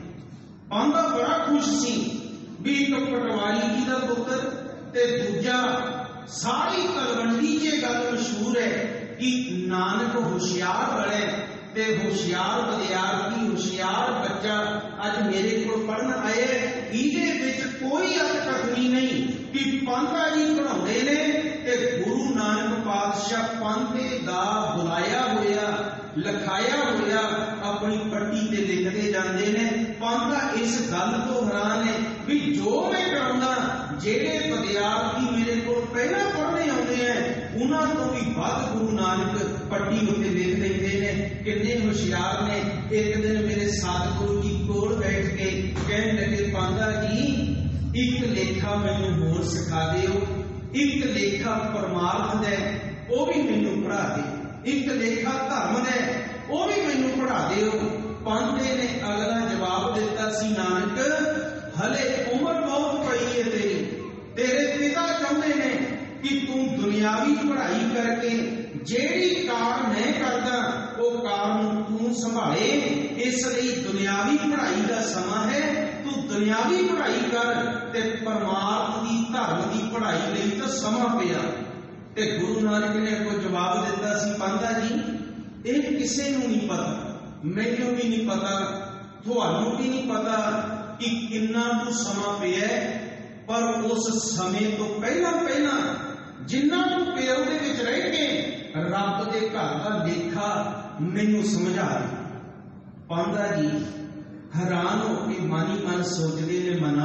पांधा बड़ा खुश सी भी एक पटवारी जी का पुत्र ते दूजा सारी तलवंडी च गल मशहूर है कि नानक होशियार बड़े ते होशियार विद्यार्थी, होशियार बच्चा अज मेरे को पढ़न आए। इहदे विच कोई अटकनी नहीं कि पांधा जी पढ़ाउंदे ने ते गुरु नानक पातशाह पांधे दा बुलाया होया, लिखाया होया अपनी पट्टी ते लिखते जाते ने। पांधा इस गल तो हैरान है भी जो मैं कराउंदा, जेड़े विद्यार्थी मेरे को पहला पढ़ने आते हैं उन्होंने तो भी वध गुरु नानक पट्टी उत्ते लिख देते हैं। कितने होशियार ने। एक दिन मेरे सतगुरु जी कोल बैठ के कहने लगे, पांधा जी एक लेखा मैनू होर सिखा दिओ, एक लेखा परमार्थ है वो भी मैनू पढ़ा दे, एक लेखा धर्म है वो भी मैनू पढ़ा दिओ। पांधे ने अगला जवाब दिता सी, नानक हले उम्र बहुत पई है तेरी, तेरे पिता चाहते ने कि तू दुनियावी पढ़ाई करके जेड़ी कार मैं करदा वो कार तू संभाले। इसलिए दुनियावी पढ़ाई का समा है, तू दुनियावी पढ़ाई कर ते परमार्थ की धर्म की पढ़ाई लई तो समा पिया। ते गुरु नानक ने को जवाब दिता सी, पांधा जी ये किसे नूं नहीं पता, मैनूं भी नहीं पता, तुहानूं भी नहीं पता कि किन्ना तू समा पिया। पर उस समय तो पहला पहला जिन्ना तू पिया उहदे विच रह के रब दे घर का लेखा मैनू समझा दे। पांधा जी हैरान हो के मन ही मन सोचते ने, मना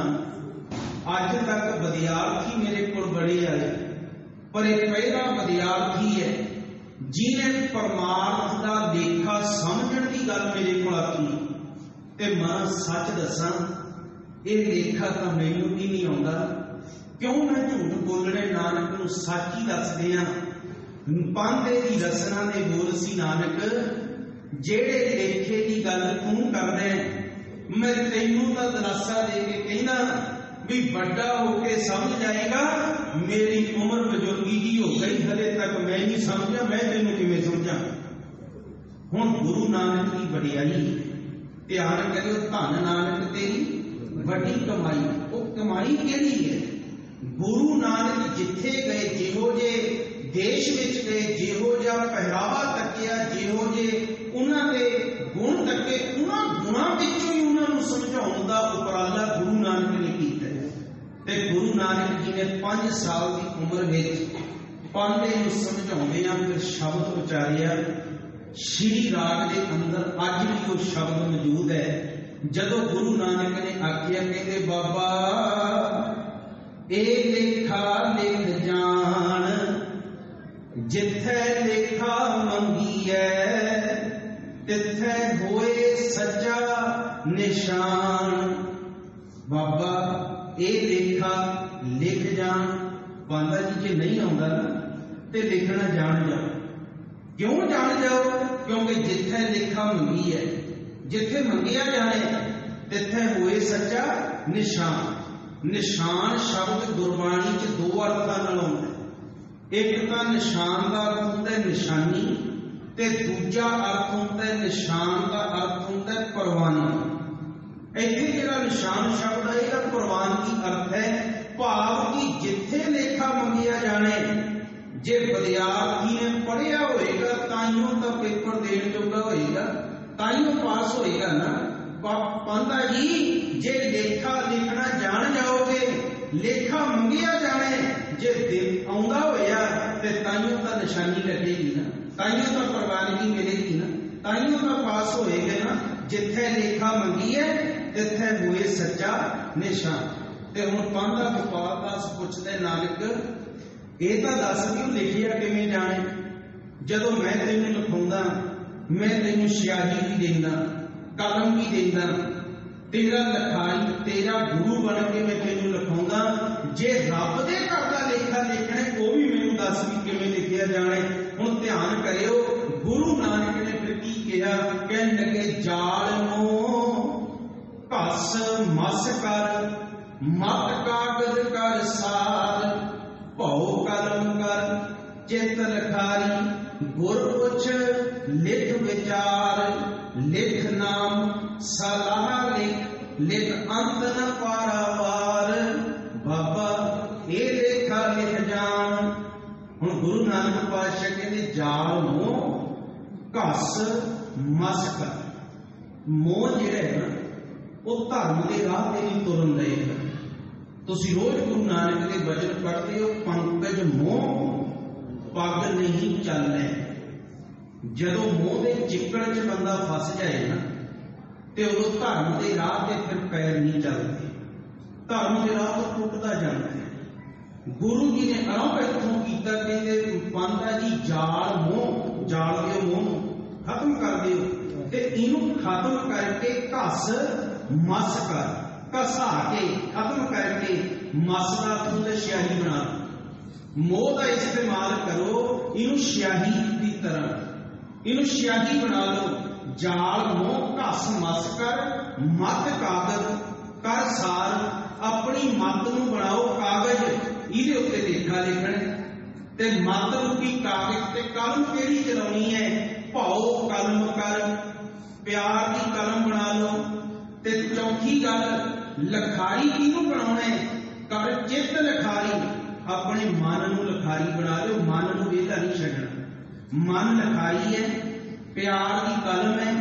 अज तक विद्यार्थी मेरे को बड़े आए, पर एक पहला विद्यार्थी है जिन्हें परमार्थ का लेखा समझण की गल मेरे को आखी। ते मैं सच दसा ये लेखा तो मैनू भी नहीं आता। क्यों मैं झूठ बोलने, नानक नूं सच ही दस दिया। पांधे की रसना ने बोल सी, नानक जेड़े लेखे की गल तू करदा मैं तैनू तां दलासा दे के कहना भी बड़ा होके समझ जाएगा मेरी उम्र बजुर्गी की हो गई, हले तक मैं नहीं समझा, मैं तेनों किवें समझा। हुण गुरु नानक की वडियाई, ध्यान करियो, धन नानक तेरी वड्डी कमाई। वो कमाई केड़ी है? गुरु नानक जिथे गए, जिहो जे देश विच गए, जिहो जिहा पहरावा तकिया, जिहो जे उन्हां दे गुण तके, उन्हां गुणां विचों ही उन्हां नूं समझाउण दा उपराला गुरु नानक ने कीता। ते गुरु नानक जी ने 5 साल की उम्र विच पांडे नूं समझाउंदिआं फिर शब्द उचारिया। श्री राग के अंदर अज भी वो शब्द मौजूद है। जदों गुरु नानक ने आखिया, कहते बाबा ए लेखा लिख जान, जिथे लेखा मंगीए तिथे होए सच्चा निशान। बाबा ए लेखा लिख जान। बांदा जी जे नहीं आउंदा ना ते लिखना जान जाओ। क्यों जान जाओ? क्योंकि जिथे लेखा मंगी है, जिथे मंगिया जाए तिथे होए सच्चा निशान। निशान शब्द गुरबाणी च 2 अर्थां नाल आउंदा है। एक तां निशान दा अर्थ हुंदा है निशानी, ते दूजा अर्थ हुंदा है निशान दा अर्थ हुंदा है परवानगी। इत्थे जिहड़ा निशान शब्द है इहदा परवानगी अर्थ है, भाव कि जिथे लेखा मंगिया जाने। जे विद्यार्थी ने पढ़िया होएगा ताइयों तो पेपर देने जोगा होएगा, ताइयों पास होएगा ना। पांदा जी जे लेखा लिखना जान जाओगे, लेखा मंगिया जाने जे दिन आउंदा होया ते ताइयों तो निशानी लगेगी ना, ताइयों तो परवानगी मिलेगी ना, ताइयों तो पास होएगा ना। जिथे लेखा मंगी है तिथे होए सच्चा निशान। ते हुण पांदा गोपाल दास पुछदे, नानक ਇਹ ਤਾਂ ਦੱਸ ਕਿ ਲਿਖਿਆ ਕਿਵੇਂ ਜਾਣੇ? ਜਦੋਂ ਮੈਂ ਤੈਨੂੰ ਲਿਖਾਉਂਦਾ, ਮੈਂ ਤੈਨੂੰ ਸਿਆਹੀ ਵੀ ਦਿੰਦਾ, ਕਲਮ ਵੀ ਦਿੰਦਾ, ਤੇਰਾ ਲਿਖਾਈ, ਤੇਰਾ ਗੁਰੂ ਬਣ ਕੇ ਮੈਂ ਤੈਨੂੰ ਲਿਖਾਉਂਦਾ। ਜੇ ਰੱਬ ਦੇ ਘਰ ਦਾ ਲੇਖਾ ਲਿਖਣਾ ਉਹ ਵੀ ਮੈਨੂੰ ਦੱਸ ਵੀ ਕਿਵੇਂ ਲਿਖਿਆ ਜਾਣੇ। ਹੁਣ ਧਿਆਨ ਕਰਿਓ, ਗੁਰੂ ਨਾਨਕ ਨੇ ਫਿਰ ਕੀ ਕਿਹਾ? ਕਹਿਣ ਲੱਗੇ ਜਾਲ ਨੂੰ ਘਸ ਮਸ ਕਰ, ਮਤ ਕਾਗਜ਼ ਕਰ ਸਾਰ, ਭਉ ਕਲਮ ਕਰ ਚਿਤ ਲਖਾਰੀ, ਗੁਰ ਪੁੱਛ ਲਿਖ ਵਿਚਾਰ, ਲਿਖ ਨਾਮ ਸਲਾਹ ਲਿਖ, ਲਿਖ ਅੰਤ ਨ ਪਾਰਾਵਾਰ। ਬਾਬਾ ਇਹ ਲੇਖਾ ਲਿਖ ਜਾਣ। ਹੁਣ ਗੁਰੂ ਨਾਨਕ ਪਾਤਸ਼ਾਹ ਕਹਿੰਦੇ ਜਾਲ ਮੋਹ ਘਸ ਮਸ ਕਰ। ਮੋਹ ਜਿਹੜਾ ਹੈ ਨਾ ਉਹ ਧਰਮ ਦੇ ਰਾਹ ਤੇ ਨਹੀਂ ਤੁਰਨ ਦੇਗਾ। ਤੁਸੀਂ ਰੋਜ਼ ਗੁਰੂ ਨਾਨਕ ਦੇ ਵਚਨ ਪੜ੍ਹਦੇ ਹੋ, ਪੰਕਜ ਮੋਹ ਪੱਗ ਨਹੀਂ ਚੱਲੈ। ਜਦੋਂ ਮੋਹ ਦੇ ਚਿੱਕੜ 'ਚ ਬੰਦਾ ਫਸ ਜਾਏ ਨਾ ਤੇ ਉਦੋਂ ਧਰਮ ਦੇ ਰਾਹ ਤੇ ਫਿਰ ਪੈਰ ਨਹੀਂ ਚੱਲਦੇ, ਧਰਮ ਦੇ ਰਾਹ ਤੋਂ ਟੁੱਟਦਾ ਜਾਂਦਾ ਹੈ। ਗੁਰੂ ਜੀ ਨੇ ਆਰੰਭ ਇੱਥੋਂ ਕੀਤਾ, ਕਹਿੰਦੇ ਪਾਂਦਾ ਜੀ ਜਾਲ ਮੋਹ, ਜਾਲ ਦੇ ਮੋਹ ਨੂੰ ਖਤਮ ਕਰ ਦਿਓ ਤੇ ਇਹਨੂੰ ਖਤਮ ਕਰਕੇ ਘਸ ਮਸ ਕਰ, ਘਸਾ ਕੇ ਖਤਮ ਕਰਕੇ ਮਸ ਦਾ ਤੁੰਦ ਸਿਆਹੀ ਬਣਾ। ਮੋਹ ਦਾ ਇਸਤੇਮਾਲ ਕਰੋ, ਇਹਨੂੰ ਸਿਆਹੀ ਦੀ ਤਰ੍ਹਾਂ, ਇਹਨੂੰ ਸਿਆਹੀ ਬਣਾ ਲਓ। ਜਾਲ ਮੋਹ ਘਸ ਮਸ ਕਰ, ਮਤ ਕਾਗਜ਼ ਕਰ ਸਾਰ। ਆਪਣੀ ਮਤ ਨੂੰ ਬਣਾਓ ਕਾਗਜ਼, ਇਹਦੇ ਉੱਤੇ ਲੇਖਾ ਲਿਖਣਾ ਤੇ ਮਤ ਰੂਪੀ ਕਾਗਜ਼ ਤੇ ਕਲਮ ਕਿਹੜੀ ਚਲਾਉਣੀ ਹੈ? ਭਾਉ ਕਲਮ ਕਰ, ਪਿਆਰ ਦੀ ਕਲਮ ਬਣਾ ਲਓ। ਤੇ ਚੌਥੀ ਗੱਲ, ਲਿਖਾਰੀ ਕਿਹਨੂੰ ਬਣਾਉਣਾ ਹੈ? ਕਰ ਚਿੱਤ ਲਿਖਾਰੀ, ਆਪਣੇ ਮਨ ਨੂੰ ਲਿਖਾਰੀ ਬਣਾ ਲਿਓ। ਮਨ ਨੂੰ ਵਿਹਲਾ ਨਹੀਂ ਛੱਡਣਾ। ਮਨ ਲਿਖਾਰੀ ਹੈ, ਪਿਆਰ ਦੀ ਕਲਮ ਹੈ,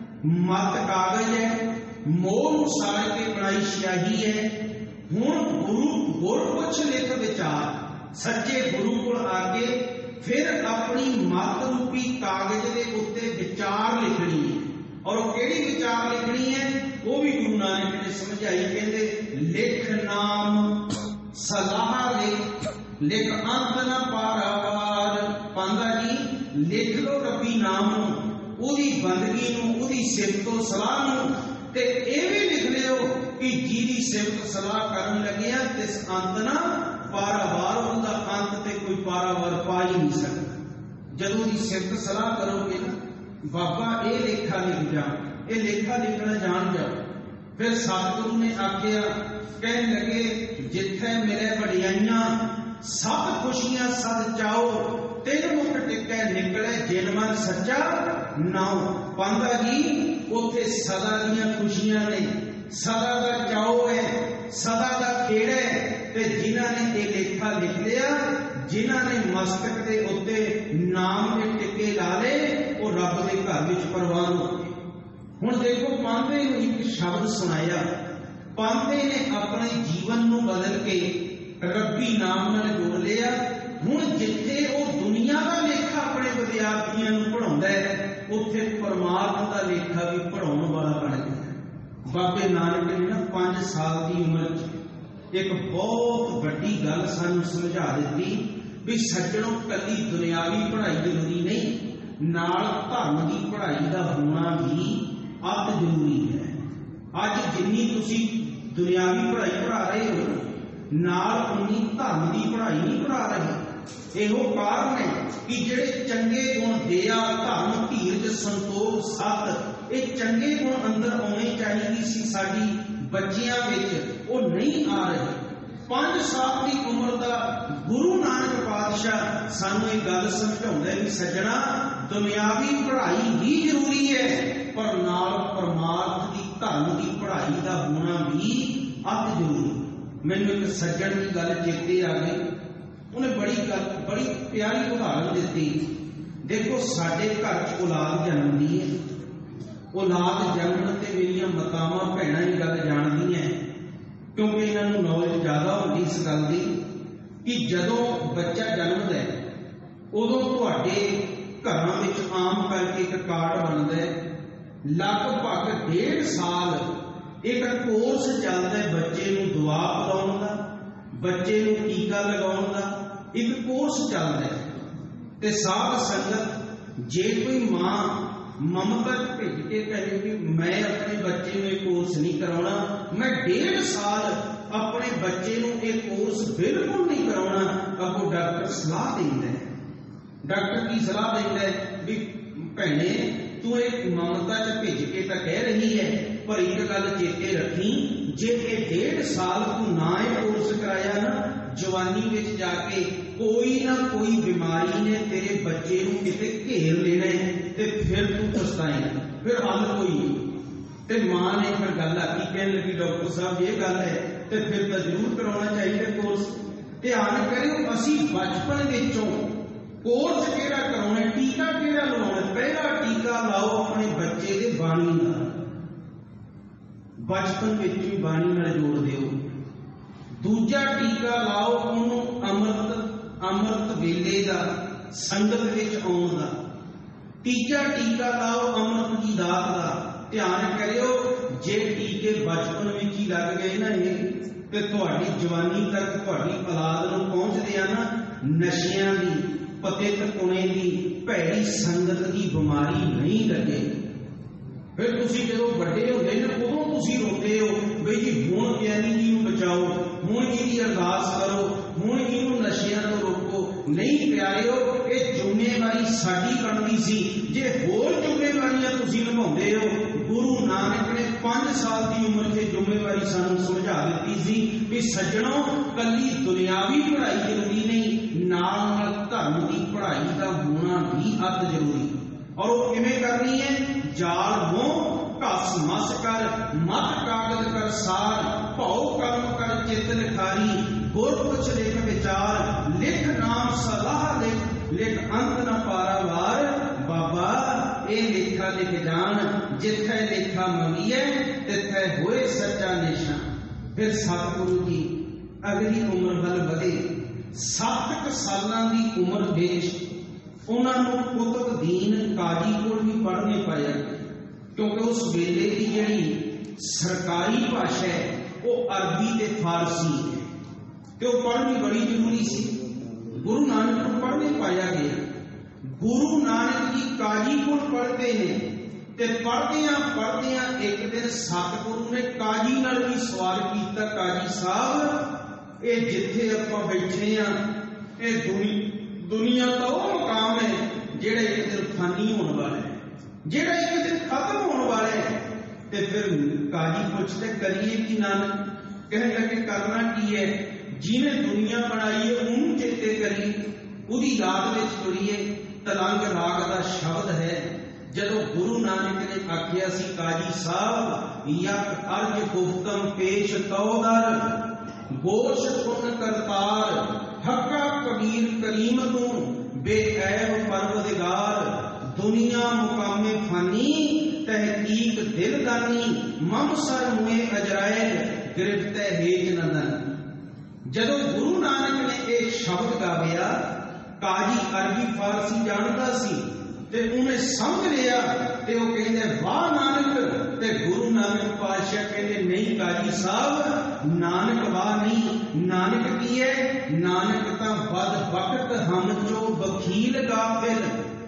ਮਤ ਕਾਗਜ਼ ਹੈ, ਮੋਹ ਨੂੰ ਸਾੜ ਕੇ ਬਣਾਈ ਸਿਆਹੀ ਹੈ। ਹੁਣ ਗੁਰ ਪੁੱਛ ਲਿਖ ਵਿਚਾਰ, ਸੱਚੇ ਗੁਰੂ ਕੋਲ ਆ ਕੇ ਫਿਰ ਆਪਣੀ ਮਤ ਰੂਪੀ ਕਾਗਜ਼ ਦੇ ਉੱਤੇ ਵਿਚਾਰ ਲਿਖਣੀ ਹੈ। ਔਰ ਉਹ ਕਿਹੜੀ ਵਿਚਾਰ ਲਿਖਣੀ ਹੈ? ਉਹ ਵੀ ਗੁਰੂ ਨਾਨਕ ਨੇ ਸਮਝਾਈ। ਕਹਿੰਦੇ ਲਿਖ ਨਾਮ ਸਲਾਹ ਲਿਖ, ਲਿਖ ਅੰਤ ਨ ਪਾਰਾਵਾਰ। ਪਾਂਦਾ ਜੀ ਲਿਖ ਲੋ ਰੱਬੀ ਨਾਮ ਨੂੰ, ਉਹਦੀ ਬੰਦਗੀ ਨੂੰ, ਉਹਦੀ ਸਿਫਤੋ ਸਲਾਹ ਨੂੰ। ਤੇ ਇਹ ਵੀ ਲਿਖ ਲਿਓ ਕਿ ਜਿਹਦੀ ਸਿਫਤ ਸਲਾਹ ਕਰਨ ਲੱਗਿਆ ਤਿਸ ਅੰਤ ਨਾ ਪਾਰਾਵਾਰ। ਉਹਦਾ ਅੰਤ ਤੇ ਕੋਈ ਪਾਰਾਵਾਰ ਪਾ ਹੀ ਨਹੀਂ ਸਕਦਾ। ਜਦੋਂ ਦੀ ਸਿਫਤ ਸਲਾਹ ਕਰੋਗੇ ਨਾ, ਬਾਬਾ ਇਹ ਲੇਖਾ ਲਿਖ ਜਾ, ਇਹ ਲੇਖਾ ਲਿਖਣਾ ਜਾਣ ਜਾਓ, फिर सतगुरु ने आख्या, कहने लगे, जिथे मिले वडियाइयां सब खुशियां सद चाओ, तिन मुख टिकै निकले जिन मन सच्चा नाओ। पांदा जी उथे सदा दियां खुशियां ने, सदा दा चाओ है, सदा दा खेड़ है। ते जिन्हां ने ये लेखा लिख लिया, जिन्हां ने मस्तक के उत्ते नाम के टिके ला ले, वो रब के घर विच प्रवान हो गए। हुण देखो, पांधे नूं एक शब्द सुनाया, पांधे ने अपने जीवन नूं बदल के रब्बी नाम नाल जोड़ लिया। हुण जिथे वो दुनिया का लेखा अपने विद्यार्थियों नूं पढ़ाउंदा है, उत्थे परमात्मा का लेखा भी पढ़ाउण वाला बन गया। बाबे नानक ने ना 5 साल की उम्र च एक बहुत वड्डी गल सानूं समझा दी भी सज्जणों, कली दुनियावी पढ़ाई जरूरी नहीं, नाल धर्म की पढ़ाई का होना भी अत जरूरी है। अज जिन्नी तुसी दुनियावी पढ़ाई पढ़ा रहे हो, नाल उन्नी धर्म की पढ़ाई नहीं पढ़ा रहे। इहो कारण है कि जिहड़े चंगे गुण, दया, धर्म, धीरज, संतोख, सत, ये चंगे गुण अंदर आने चाहिए सी साडी बच्चियां विच, वो नहीं आ रहे। 5 साल की उम्र का गुरु नानक पातशाह सानू एक गल समझाउंदा है, सज्जणा दुनियावी पढ़ाई ही जरूरी है, पर नाल परमार्थ की, धर्म की पढ़ाई का होना भी अत जरूरी। मैनूं एक सज्जण की गल चेते आ गई, उन्हें बड़ी प्यारी उदाहरण दी। देखो, साडे घर च औलाद जन्मदी है, औलाद जन्मण ते मेरियां मातावां भैणां ये गल जाणदियां, क्योंकि इन्हां नॉलेज ज़्यादा होती इस गल की कि जदों बच्चा जन्मदा है, उदों तुहाडे घरां विच आम करके एक कार्ड बनदा है, लगभग 1.5 साल एक कोर्स चलदा है बच्चे नूं दवा पिलाउण दा, बच्चे नूं टीका लगाउण दा एक कोर्स चलदा है। ते साध संगत, जे कोई मां ममता भेज के कहे कि मैं अपने बच्चे में कोर्स नहीं कराना, मैं 1.5 साल अपने बच्चे नूं एक कोर्स बिल्कुल नहीं कराना, अब वो डॉक्टर सलाह देंदा है। डॉक्टर की सलाह देंदा है भी भैणे, तू एक ममता च भेज के तो कह रही है, पर एक गल चेते रखी, जे 1.5 साल तू ना ये कोर्स कराया ना, जवानी में जाके कोई ना कोई बीमारी ने तेरे बच्चे नूं किते घेर लेना है, ते फिर तू पछताएगा, फिर हल कोई नहीं। ते मां ने फिर गल आखी, कहने लगी, डॉक्टर साहब ये गल है, तो फिर तो जरूर करवाना चाहिए कोर्स। ध्यान करियो, असी बचपन विचों कोर्स केड़ा कराउणा, टीका केड़ा लवाउणा, पहला टीका लाओ अपने बच्चे दे बाणी नाल, बचपन विच ही बाणी नाल जोड़ दिओ। दूजा टीका लाओ उन्होंने अमृत वेले का, संगत विच आउण दा। तीजा टीका लाओ अमृत की दात का। ध्यान करियो, जे टीके बचपन में ही लग गए ना ये, ते तुहाडी जवानी तक तुहाडी औलाद नूं पहुंचदे आ ना नशियां दी, पतित पुणे की, भैड़ी संगत की बीमारी नहीं लगे। फिर तुसी जो बड़े होंदे ने, उदों तुसी रोंदे हो बई जी हुण ज्ञानी जी नूं बचाओ, हुण इहदी अरदास करो, हुण इहनूं नशियां तो रोको। नहीं प्यारिओ, ये जिम्मेवारी साडी बनदी सी, जे होर जिम्मेवारियां तुसी निभाउंदे हो। गुरु नानक ने 5 साल की उम्र से जिम्मेवारी सानूं समझा दी सी भी सज्जणों, कली दुनियावी पढ़ाई जरूरी नहीं, नाल धर्म की पढ़ाई का होना भी अत जरूरी। और वो किवें करनी है? जाल मोह घस मस कर, मत कागज कर सार, भौ कर्म कर चित लिखारी, गुर पुछ लिख विचार, लिख नाम सलाह लिख, लिख अंत न पारावार। बाबा ये लेखा लिख जान, जिथे लेखा मंगीए तिथे होए सच्चा निशान। फिर सतगुरु जी अगली उम्र वल वधे। 7 सालां की उम्र विच उन्होंने कुतुब दीन काजी कोल भी पढ़ने पाया, क्योंकि उस वेले की जिहड़ी सरकारी भाषा है वो अरबी ते फारसी है, तो पढ़नी बड़ी जरूरी सी। गुरु नानक को पढ़ने पाया गया। गुरु नानक जी काजी कोल पढ़ते हैं, ते पढ़दियां पढ़दियां एक दिन सतगुरु ने काजी नाल भी सवाल किया, काजी साहब ये जिथे आपां बैठे आ, ये दुनिया का वो मकाम है जिहड़ा एक दिन फानी होने वाला है, जिहड़ा एक दिन खत्म होने वाला है। ਤੇ ਫਿਰ ਕਾਜੀ ਪੁੱਛਦੇ ਕਰੀਏ ਕੀ ਨਾਨਕ? ਕਹਿਣ ਲੱਗੇ ਕਰਨਾ ਕੀ ਹੈ? ਜਿਹਨੇ ਦੁਨੀਆ ਬਣਾਈ ਹੈ ਉਹਨੂੰ ਚੇਤੇ ਕਰੀਏ, ਉਹਦੀ ਯਾਦ ਵਿੱਚ ਤੁਰੀਏ। ਤਲੰਗ ਰਾਗ ਦਾ ਸ਼ਬਦ ਹੈ। ਜਦੋਂ ਗੁਰੂ ਨਾਨਕ ਨੇ ਆਖਿਆ ਸੀ ਕਾਜੀ ਸਾਹਿਬ ਯਕ ਅਰਜ ਗੁਫਤਮ ਪੇਸ਼ ਤਉਦਰ ਗੋਸ਼ ਪੁਨ ਕਰਤਾਰ ਹੱਕਾ ਕਬੀਰ ਕਰੀਮ ਤੂੰ ਬੇਐਬ ਪਰਵਦਿਗਾਰ ਦੁਨੀਆ ਮੁਕਾਮੇ ਫਾਨੀ ਤਹਿਕੀਕ ਦਿਲਦਾਨੀ ਮਮ ਸਰ ਮੁਏ ਅਜਰਾਇਲ ਗ੍ਰਿਫਤ ਹੇਜ ਨੰਦਨ। ਜਦੋਂ ਗੁਰੂ ਨਾਨਕ ਨੇ ਇਹ ਸ਼ਬਦ ਗਾਇਆ, ਕਾਜੀ ਅਰਬੀ ਫਾਰਸੀ ਜਾਣਦਾ ਸੀ ਤੇ ਉਹਨੇ ਸਮਝ ਲਿਆ ਤੇ ਉਹ ਕਹਿੰਦੇ ਵਾਹ ਨਾਨਕ। ਤੇ ਗੁਰੂ ਨਾਨਕ ਪਾਤਸ਼ਾਹ ਕਹਿੰਦੇ ਨਹੀਂ ਕਾਜੀ ਸਾਹਿਬ, ਨਾਨਕ ਵਾਹ ਨਹੀਂ। ਨਾਨਕ ਕੀ ਹੈ? ਨਾਨਕ ਤਾਂ ਵੱਧ ਵਕਤ ਹਮ ਚੋ ਵਕੀਲ ਗਾਫਿਲ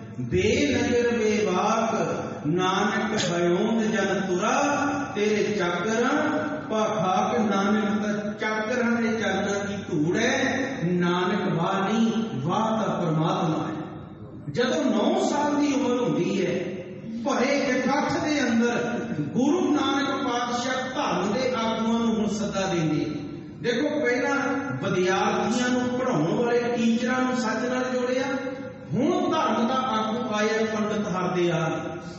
ਬੇਨਜ਼ਰ ਬੇਵਾਕ ਨਾਨਕ ਬਯੋਂਦ ਜਨ ਤੁਰਾ ਤੇਰੇ ਚਾਕਰਾਂ ਪਾਖਾਕ। ਨਾਨਕ ਤਾਂ ਚਾਕਰਾਂ ਦੇ ਚਾਕਰ ਦੀ ਧੂੜ ਹੈ, ਨਾਨਕ ਵਾਹ ਨਹੀਂ, ਵਾਹ ਤਾਂ ਪਰਮਾਤਮਾ ਹੈ। ਜਦੋਂ 9 ਸਾਲ ਦੀ ਉਮਰ ਹੁੰਦੀ ਹੈ, ਭਰੇ ਇਕੱਠ ਦੇ ਅੰਦਰ ਗੁਰੂ ਨਾਨਕ ਪਾਤਸ਼ਾਹ ਧਰਮ ਦੇ ਆਗੂਆਂ ਨੂੰ ਹੁਣ ਸੱਦਾ ਦਿੰਦੇ। ਦੇਖੋ ਪਹਿਲਾਂ ਵਿਦਿਆਰਥੀਆਂ ਨੂੰ ਪੜ੍ਹਾਉਣ ਵਾਲੇ ਟੀਚਰਾਂ ਨੂੰ ਸੱਚ ਨਾਲ ਜੋੜਿਆ, ਹੁਣ ਧਰਮ ਦਾ ਆਗੂ ਆਇਆ ਪੰਡਤ ਹਰਦਿਆਲ।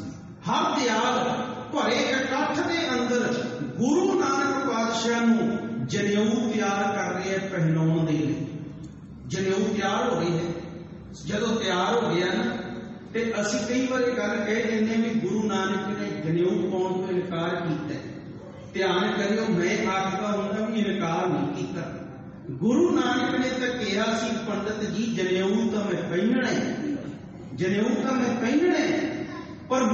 ਹਰਦਿਆਲ ਭਰੇ ਇਕੱਠ ਦੇ ਅੰਦਰ ਗੁਰੂ ਨਾਨਕ ਪਾਤਸ਼ਾਹ ਨੂੰ ਜਨੇਊ ਤਿਆਰ ਕਰ ਰਹੇ ਹੈ ਪਹਿਨਾਉਣ ਦੇ ਲਈ। ਜਨੇਊ ਤਿਆਰ ਹੋ ਰਹੀ ਹੈ। ਜਦੋਂ ਤਿਆਰ ਹੋ ਗਿਆ ਨਾ ਤੇ ਅਸੀਂ ਕਈ ਵਾਰ ਇਹ ਗੱਲ ਕਹਿ ਦਿੰਦੇ ਵੀ ਗੁਰੂ ਨਾਨਕ ਨੇ ਜਨੇਊ ਪਾਉਣ ਤੋਂ ਇਨਕਾਰ ਕੀਤਾ। ਧਿਆਨ ਕਰਿਓ, ਮੈਂ ਆਖਦਾ ਹੁੰਦਾ ਵੀ ਇਨਕਾਰ ਨਹੀਂ ਕੀਤਾ। ਗੁਰੂ ਨਾਨਕ ਨੇ ਤਾਂ ਕਿਹਾ ਸੀ ਪੰਡਤ ਜੀ ਜਨੇਊ ਤਾਂ ਮੈਂ ਪਹਿਨਣਾ ਹੈ, ਜਨੇਊ ਤਾਂ ਮੈਂ ਪਹਿਨਣਾ ਹੈ, ਪਰ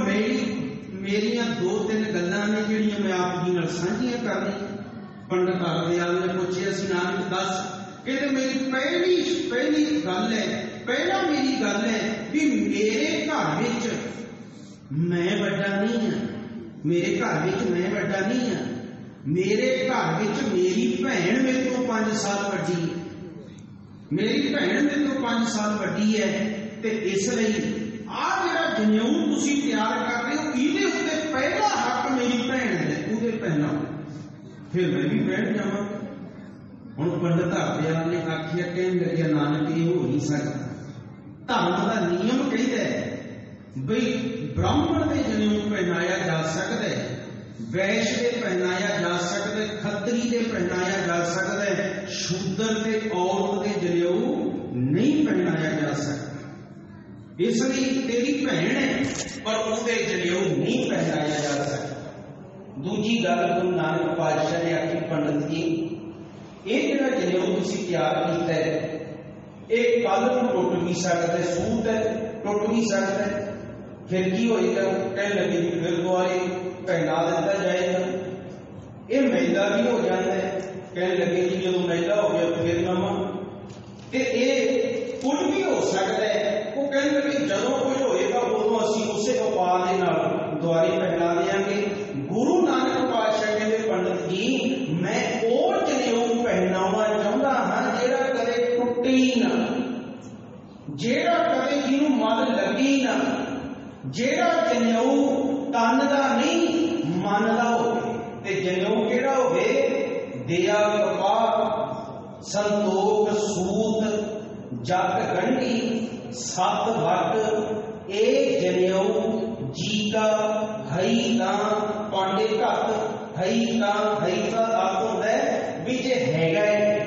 ਮੇਰੀਆਂ 2-3 ਗੱਲਾਂ ਨੇ ਜਿਹੜੀਆਂ ਮੈਂ ਆਪ ਜੀ ਨਾਲ ਸਾਂਝੀਆਂ ਕਰਨੀਆਂ। ਪੰਡਤ ਹਰਦਿਆਲ ਨੇ ਪੁੱਛਿਆ ਸੀ ਨਾਨਕ ਦੱਸ। ਕਹਿੰਦੇ ਮੇਰੀ ਪਹਿਲੀ ਗੱਲ ਹੈ, ਪਹਿਲਾਂ ਮੇਰੀ ਗੱਲ ਹੈ ਵੀ ਮੇਰੇ ਘਰ ਵਿੱਚ ਮੈਂ ਵੱਡਾ ਨਹੀਂ ਹਾਂ, ਮੇਰੇ ਘਰ ਵਿੱਚ ਮੈਂ ਵੱਡਾ ਨਹੀਂ ਹਾਂ, ਮੇਰੇ ਘਰ ਵਿੱਚ ਮੇਰੀ ਭੈਣ ਮੇਰੇ ਤੋਂ 5 ਸਾਲ ਵੱਡੀ ਹੈ, ਮੇਰੀ ਭੈਣ ਮੇਰੇ ਤੋਂ 5 ਸਾਲ ਵੱਡੀ ਹੈ। ਤੇ ਇਸ ਲਈ ਆਹ ਜਿਹੜਾ ਜਨੇਊ ਤੁਸੀਂ ਤਿਆਰ ਕਰ ਰਹੇ ਹੋ ਇਹਦੇ ਉੱਤੇ ਪਹਿਲਾ ਹੱਕ ਮੇਰੀ ਭੈਣ ਹੈ, ਉਹਦੇ ਪਹਿਲਾਂ ਫਿਰ ਮੈਂ ਵੀ ਬੈਠ ਜਾਵਾਂ। ਹੁਣ ਪੰਡਤ ਹਰਦਿਆਲ ਨੇ ਆਖਿਆ, ਕਹਿਣ ਲੱਗਿਆ ਨਾਨਕ ਇਹ ਹੋ ਨਹੀਂ ਸਕਦਾ। ਧਰਮ ਦਾ ਨਿਯਮ ਕਹਿੰਦਾ ਬਈ ਬ੍ਰਾਹਮਣ ਦੇ ਜਨੇਊ ਪਹਿਨਾਇਆ ਜਾ ਸਕਦਾ ਹੈ, ਵੈਸ਼ ਦੇ ਪਹਿਨਾਇਆ ਜਾ ਸਕਦਾ ਹੈ, ਖੱਤਰੀ ਦੇ ਪਹਿਨਾਇਆ ਜਾ ਸਕਦਾ ਹੈ, ਸ਼ੂਦਰ ਤੇ ਔਰਤ ਦੇ ਜਨੇਊ ਨਹੀਂ ਪਹਿਨਾਇਆ ਜਾ ਸਕਦਾ। ਇਸ ਲਈ ਤੇਰੀ ਭੈਣ ਹੈ ਪਰ ਉਹਦੇ ਜਨੇਊ ਨਹੀਂ ਪਹਿਨਾਇਆ ਜਾ ਸਕਦਾ। ਦੂਜੀ ਗੱਲ ਗੁਰੂ ਨਾਨਕ ਪਾਤਸ਼ਾਹ ਨੇ ਆਖੀ, ਪੰਡਤ ਜੀ ਇਹ ਜਿਹੜਾ ਜਨੇਊ ਤੁਸੀਂ ਤਿਆਰ ਕੀਤਾ ਹੈ ਇਹ ਕੱਲ ਨੂੰ ਟੁੱਟ ਵੀ ਸਕਦਾ ਹੈ, ਸੂਤ ਹੈ ਟੁੱਟ ਵੀ ਸਕਦਾ ਹੈ, ਫਿਰ ਕੀ ਹੋਏਗਾ? ਕਹਿਣ ਲੱਗੇ ਫਿਰ ਦੁਆਰੇ ਪਹਿਨਾ ਦਿੱਤਾ ਜਾਏਗਾ, ਇਹ ਮਹਿਲਾ ਵੀ ਹੋ ਜਾਂਦਾ ਹੈ। ਕਹਿਣ ਲੱਗੇ ਜੀ ਜਦੋਂ ਮਹਿਲਾ ਹੋ ਗਿਆ ਫਿਰ ਨਵਾਂ, ਤੇ ਇਹ ਕੁਝ ਵੀ ਹੋ ਸਕਦਾ ਹੈ। ਉਹ ਕਹਿਣ ਲੱਗੇ ਜਦੋਂ ਕੁਝ ਹੋਏਗਾ ਉਦੋਂ ਅਸੀਂ ਉਸੇ ਉਪਾਅ ਦੇ ਨਾਲ ਦੁਆਰੇ ਪਹਿਨਾ ਦੇਵਾਂਗੇ। ਗੁਰੂ ਨਾਨਕ ਪਾਤਸ਼ਾਹ ਕਹਿੰਦੇ ਪੰਡਤ ਜੀ ਮੈਂ ਉਹ ਜਨੇਊ ਪਹਿਨਾਉਣਾ ਚਾਹੁੰਦਾ ਹਾਂ ਜਿਹੜਾ ਕਦੇ ਟੁੱਟੇ ਹੀ ਨਾ, ਜਿਹੜਾ ਕਦੇ ਜਿਹਨੂੰ ਮਨ ਲੱਗੀ ਨਾ, ਜਿਹੜਾ ਜਨੇਊ ਤਨ ਦਾ ਨਹੀਂ ਮਨ ਦਾ ਹੋਵੇ। ਤੇ ਜਨੇਊ ਕਿਹੜਾ ਹੋਵੇ? ਦਿਆ ਕਪਾਹ ਸੰਤੋਖ ਸੂਤ ਜਗ ਗੰਢੀ 7 ਵੱਟ ਇਹ ਜਨੇਊ ਜੀ ਕਾ ਹਈ ਤਾਂ ਪਾਂਡੇ ਘੱਟ ਹਈ ਤਾਂ ਹਈ ਦਾ ਅਰਥ ਹੁੰਦਾ ਵੀ ਜੇ ਹੈਗਾ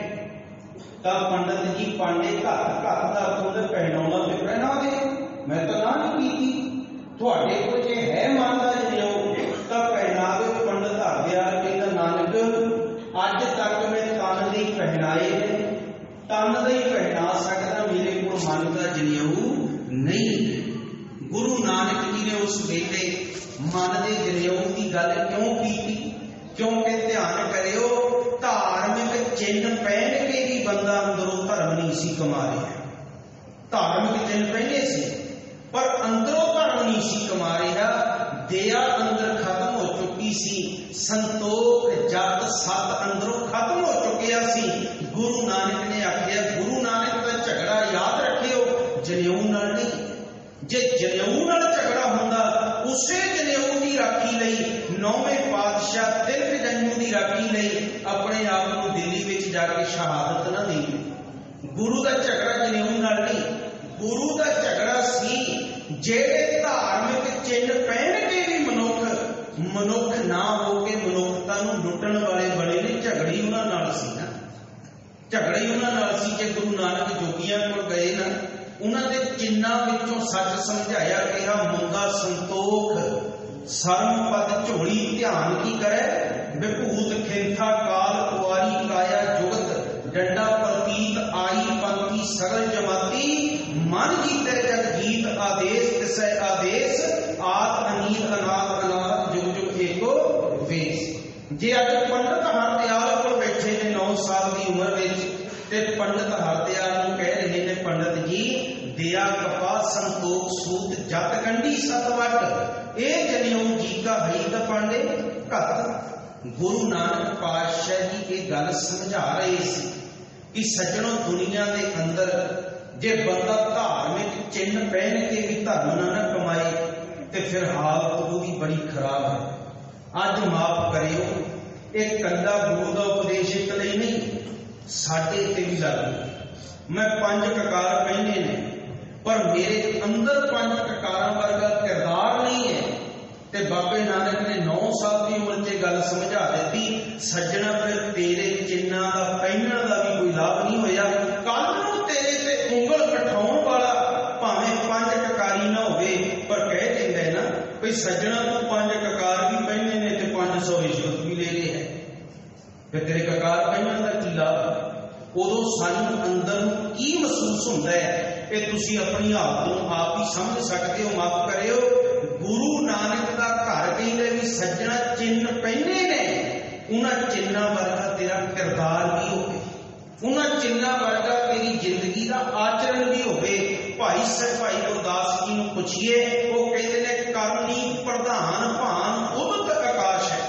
ਤਾਂ ਪੰਡਤ ਜੀ ਪਾਂਡੇ ਘੱਟ ਦਾ ਅਰਥ ਹੁੰਦਾ ਪਹਿਨਾਉਣਾ ਤੇ ਪਹਿਨਾ ਦੇ। ਮੈਂ ਤਾਂ ਨਾ ਨਹੀਂ ਕੀਤੀ, ਤੁਹਾਡੇ ਕੋਲ ਜੇ ਹੈ ਮਨ ਦਾ ਜਨੇਊ ਤਾਂ ਪਹਿਨਾ ਦੇ। ਪੰਡਤ ਹਰਦਿਆਲ ਕਹਿੰਦਾ ਨਾਨਕ ਅੱਜ ਤੱਕ ਮੈਂ ਤਨ ਦੇ ਪਹਿਨਾਏ ਨੇ, ਤਨ ਦਾ ਹੀ ਪਹਿਨਾ ਸਕਦਾ, ਮੇਰੇ ਕੋਲ ਮਨ ਦਾ ਜਨੇਊ ਨਹੀਂ। ਗੁਰੂ ਨਾਨਕ ਜੀ ਨੇ ਉਸ ਵੇਲੇ ਮਨ ਦੇ ਜਨੇਊ ਦੀ ਗੱਲ ਕਿਉਂ ਕੀਤੀ? ਕਿਉਂਕਿ ਧਿਆਨ ਕਰਿਓ ਧਾਰਮਿਕ ਚਿੰਨ੍ਹ ਪਹਿਨ ਕੇ ਵੀ ਬੰਦਾ ਅੰਦਰੋਂ ਧਰਮ ਨਹੀਂ ਸੀ ਕਮਾ ਰਿਹਾ। ਧਾਰਮਿਕ ਚਿੰਨ੍ਹ ਪਹਿਨੇ ਸੀ ਪਰ ਅੰਦਰੋਂ ਧਰਮ ਨਹੀਂ ਸੀ ਕਮਾ ਰਿਹਾ। ਦਇਆ ਅੰਦਰ ਖਤਮ ਹੋ ਚੁੱਕੀ ਸੀ, ਸੰਤੋਖ ਜਤ ਸਤ ਅੰਦਰੋਂ ਖਤਮ ਹੋ ਚੁੱਕਿਆ ਸੀ। ਗੁਰੂ ਨਾਨਕ ਨੇ ਆਖਿਆ, ਗੁਰੂ ਨਾਨਕ ਦਾ ਝਗੜਾ ਯਾਦ ਰੱਖਿਓ ਜਨੇਊ ਨਾਲ ਨਹੀਂ। ਜੇ ਜਨੇਊ ਨਾਲ ਝਗੜਾ ਹੁੰਦਾ ਉਸੇ ਜਨੇਊ ਦੀ ਦੀ ਰਾਖੀ ਲਈ 9ਵੇਂ ਪਾਤਸ਼ਾਹ ਤਿਲਕ ਜੰਜੂ ਦੀ ਰਾਖੀ ਲਈ ਆਪਣੇ ਆਪ ਨੂੰ ਦਿੱਲੀ ਵਿੱਚ ਜਾ ਕੇ ਸ਼ਹਾਦਤ ਨਾ ਦੇ ਗਏ। ਗੁਰੂ ਦਾ ਝਗੜਾ ਜਨੇਊ ਨਾਲ ਨਹੀਂ, ਗੁਰੂ ਦਾ ਝਗੜਾ ਸੀ ਜਿਹੜੇ ਧਾਰਮਿਕ ਚਿੰਨ੍ਹ ਪਹਿਨ ਕੇ ਵੀ ਮਨੁੱਖ ਨਾ ਹੋ ਕੇ ਮਨੁੱਖਤਾ ਨੂੰ ਲੁੱਟਣ ਵਾਲੇ ਬਣੇ ਨੇ। ਝਗੜੀ ਉਹਨਾਂ ਨਾਲ ਸੀ ਨਾ, ਝਗੜੀ ਉਹਨਾਂ ਨਾਲ ਸੀ। ਜੇ ਗੁਰੂ ਨਾਨਕ ਜੋਗੀਆਂ ਕੋਲ ਗਏ ਨਾ, ਉਹਨਾਂ ਦੇ ਚਿੰਨ੍ਹਾਂ ਵਿੱਚੋਂ ਸੱਚ ਸਮਝਾਇਆ, ਕਿਹਾ ਮੁੰਦਾ ਸੰਤੋਖ ਸਰਮ ਪਦ ਝੋਲੀ ਧਿਆਨ ਕੀ ਕਰੇ, ਵਿਭੂਤ ਖਿੰਥਾ ਕਾਲ ਕੁਆਰੀ ਕਾਇਆ ਜੁਗਤ ਡੰਡਾ ਪ੍ਰਤੀਤ ਆਈ ਪੰਥੀ ਸਗਲ ਜਮਾਤੀ ਮਨ ਜੀਤੈ ਜਗ ਜੀਤ ਆਦੇਸ਼ ਤਿਸੈ ਆਦੇਸ਼ ਆਤ ਅਨੀਤ ਅਨਾਥ ਅਨਾਥ ਜੁਗ ਜੁਗ ਏਕੋ ਵੇਸ। ਜੇ ਅੱਜ ਪੰਡਤ ਹਰਦਿਆਲ ਕੋਲ ਬੈਠੇ ਨੇ 9 ਸਾਲ ਦੀ ਉਮਰ ਵਿੱਚ, ਤੇ ਪੰਡਤ ਹਰਦਿਆਲ ਨੂੰ ਕਹਿ ਰਹੇ ਨੇ, ਪੰਡਤ ਜੀ ਦਿਆ ਕਪਾ ਸੰਤੋਖ ਸੂਤ ਜਤ ਕੰਢੀ ਸਤਵਟ ਇਹ ਜਨਿਓ ਜੀ ਕਾ ਹਈ ਪਾਂਡੇ ਘਤ। ਗੁਰੂ ਨਾਨਕ ਪਾਤਸ਼ਾਹ ਜੀ ਇਹ ਗੱਲ ਸਮਝਾ ਰਹੇ ਸੀ ਕਿ ਸੱਜਣੋ, ਦੁਨੀਆ ਦੇ ਅੰਦਰ ਜੇ ਬੰਦਾ ਧਾਰਮਿਕ ਚਿੰਨ੍ਹ ਪਹਿਨ ਕੇ ਵੀ ਧਰਮ ਨਾ ਕਮਾਏ ਤੇ ਫਿਰ ਹਾਲਤ ਉਹਦੀ ਬੜੀ ਖਰਾਬ ਹੈ। ਅੱਜ ਮਾਫ ਕਰਿਓ, ਇਹ ਕੱਲਾ ਗੁਰੂ ਦਾ ਉਪਦੇਸ਼ ਇੱਕ ਲਈ ਨਹੀਂ, ਸਾਡੇ ਤੇ ਵੀ ਲਾਗੂ। ਮੈਂ 5 ਕਕਾਰ ਪਹਿਨੇ ਨੇ, ਪਰ ਮੇਰੇ ਅੰਦਰ 5 ਕਕਾਰਾਂ ਵਰਗਾ ਕਿਰਦਾਰ ਨਹੀਂ ਹੈ। ਤੇ ਬਾਬੇ ਨਾਨਕ ਨੇ 9 ਸਾਲ ਦੀ ਉਮਰ 'ਚ ਗੱਲ ਸਮਝਾ ਦਿੱਤੀ, ਸੱਜਣਾ ਫਿਰ ਤੇਰੇ ਚਿੰਨ੍ਹਾਂ ਦਾ ਪਹਿਨਣ ਦਾ ਵੀ ਕੋਈ ਲਾਭ ਨਹੀਂ ਹੋਇਆ। ਕੱਲ ਨੂੰ ਤੇਰੇ ਤੇ ਉਂਗਲ ਉਠਾਉਣ ਵਾਲਾ ਭਾਵੇਂ 5 ਕਕਾਰੀ ਨਾ ਹੋਵੇ, ਪਰ ਕਹਿ ਦਿੰਦਾ ਨਾ ਵੀ ਸੱਜਣਾ ਤੂੰ 5 ਕਕਾਰ ਵੀ ਪਹਿਨੇ ਨੇ ਤੇ 500 ਰਿਸ਼ਵਤ ਵੀ ਲੈ ਰਹੇ ਹੈ, ਫਿਰ ਤੇਰੇ ਕਕਾਰ ਪਹਿਨਣ ਦਾ ਕੀ ਲਾਭ? ਉਦੋਂ ਸਾਨੂੰ ਅੰਦਰ ਨੂੰ ਕੀ ਮਹਿਸੂਸ ਹੁੰਦਾ ਹੈ, ਇਹ ਤੁਸੀਂ ਆਪਣੀ ਹਾਲਤ ਨੂੰ ਆਪ ਹੀ ਸਮਝ ਸਕਦੇ ਹੋ। ਮਾਫ ਕਰਿਓ, ਗੁਰੂ ਨਾਨਕ ਦਾ ਘਰ ਕਹਿੰਦੇ ਵੀ ਸੱਜਣਾ ਚਿੰਨ੍ਹ ਪਹਿਨੇ ਨੇ, ਉਹਨਾਂ ਚਿੰਨ੍ਹਾਂ ਵਰਗਾ ਤੇਰਾ ਕਿਰਦਾਰ ਵੀ ਹੋਵੇ, ਉਹਨਾਂ ਚਿੰਨ੍ਹਾਂ ਵਰਗਾ ਤੇਰੀ ਜ਼ਿੰਦਗੀ ਦਾ ਆਚਰਣ ਵੀ ਹੋਵੇ। ਭਾਈ ਗੁਰਦਾਸ ਜੀ ਨੂੰ ਪੁੱਛੀਏ, ਉਹ ਕਹਿੰਦੇ ਨੇ ਕਰਨੀ ਪ੍ਰਧਾਨ ਭਾਨ ਉਦਤ ਆਕਾਸ਼ ਹੈ।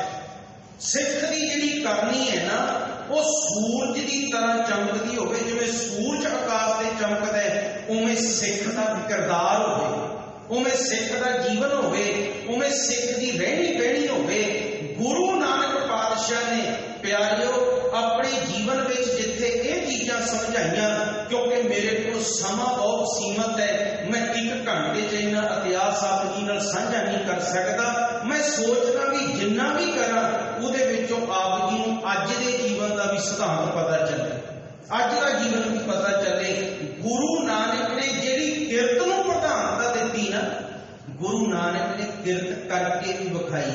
ਸਿੱਖ ਦੀ ਜਿਹੜੀ ਕਰਨੀ ਹੈ ਨਾ, ਉਹ ਸੂਰਜ ਦੀ ਤਰ੍ਹਾਂ ਚਮਕਦੀ ਹੋਵੇ। ਜਿਵੇਂ ਸੂਰਜ ਆਕਾਸ਼ ਤੇ ਚਮਕਦਾ ਹੈ, ਉਵੇਂ ਸਿੱਖ ਦਾ ਕਿਰਦਾਰ ਹੋਵੇ, ਉਵੇਂ ਸਿੱਖ ਦਾ ਜੀਵਨ ਹੋਵੇ, ਉਵੇਂ ਸਿੱਖ ਦੀ ਰਹਿਣੀ ਬਹਿਣੀ ਹੋਵੇ। ਗੁਰੂ ਨਾਨਕ ਪਾਤਸ਼ਾਹ ਨੇ ਪਿਆਰਿਓ ਆਪਣੇ ਜੀਵਨ ਵਿੱਚ ਜਿੱਥੇ ਇਹ ਚੀਜ਼ਾਂ ਸਮਝਾਈਆਂ, ਕਿਉਂਕਿ ਮੇਰੇ ਕੋਲ ਸਮਾਂ ਬਹੁਤ ਸੀਮਤ ਹੈ, ਮੈਂ 1 ਘੰਟੇ 'ਚ ਇਹਨਾਂ ਇਤਿਹਾਸ ਆਪ ਜੀ ਨਾਲ ਸਾਂਝਾ ਨਹੀਂ ਕਰ ਸਕਦਾ। ਮੈਂ ਸੋਚਦਾ ਵੀ ਜਿੰਨਾ ਵੀ ਕਰਾਂ ਉਹਦੇ ਵਿੱਚੋਂ ਆਪ ਜੀ ਨੂੰ ਅੱਜ ਦੇ ਜੀਵਨ ਦਾ ਵੀ ਸਿਧਾਂਤ ਪਤਾ ਚੱਲੇ, ਅੱਜ ਦਾ ਜੀਵਨ ਵੀ ਪਤਾ ਚੱਲੇ। ਗੁਰੂ ਨਾਨਕ ਨੇ ਜਿਹੜੀ ਕਿਰਤ ਨੂੰ ਪ੍ਰਧਾਨਤਾ ਦਿੱਤੀ ਨਾ, ਗੁਰੂ ਨਾਨਕ ਨੇ ਕਿਰਤ ਕਰਕੇ ਵੀ ਵਿਖਾਈ।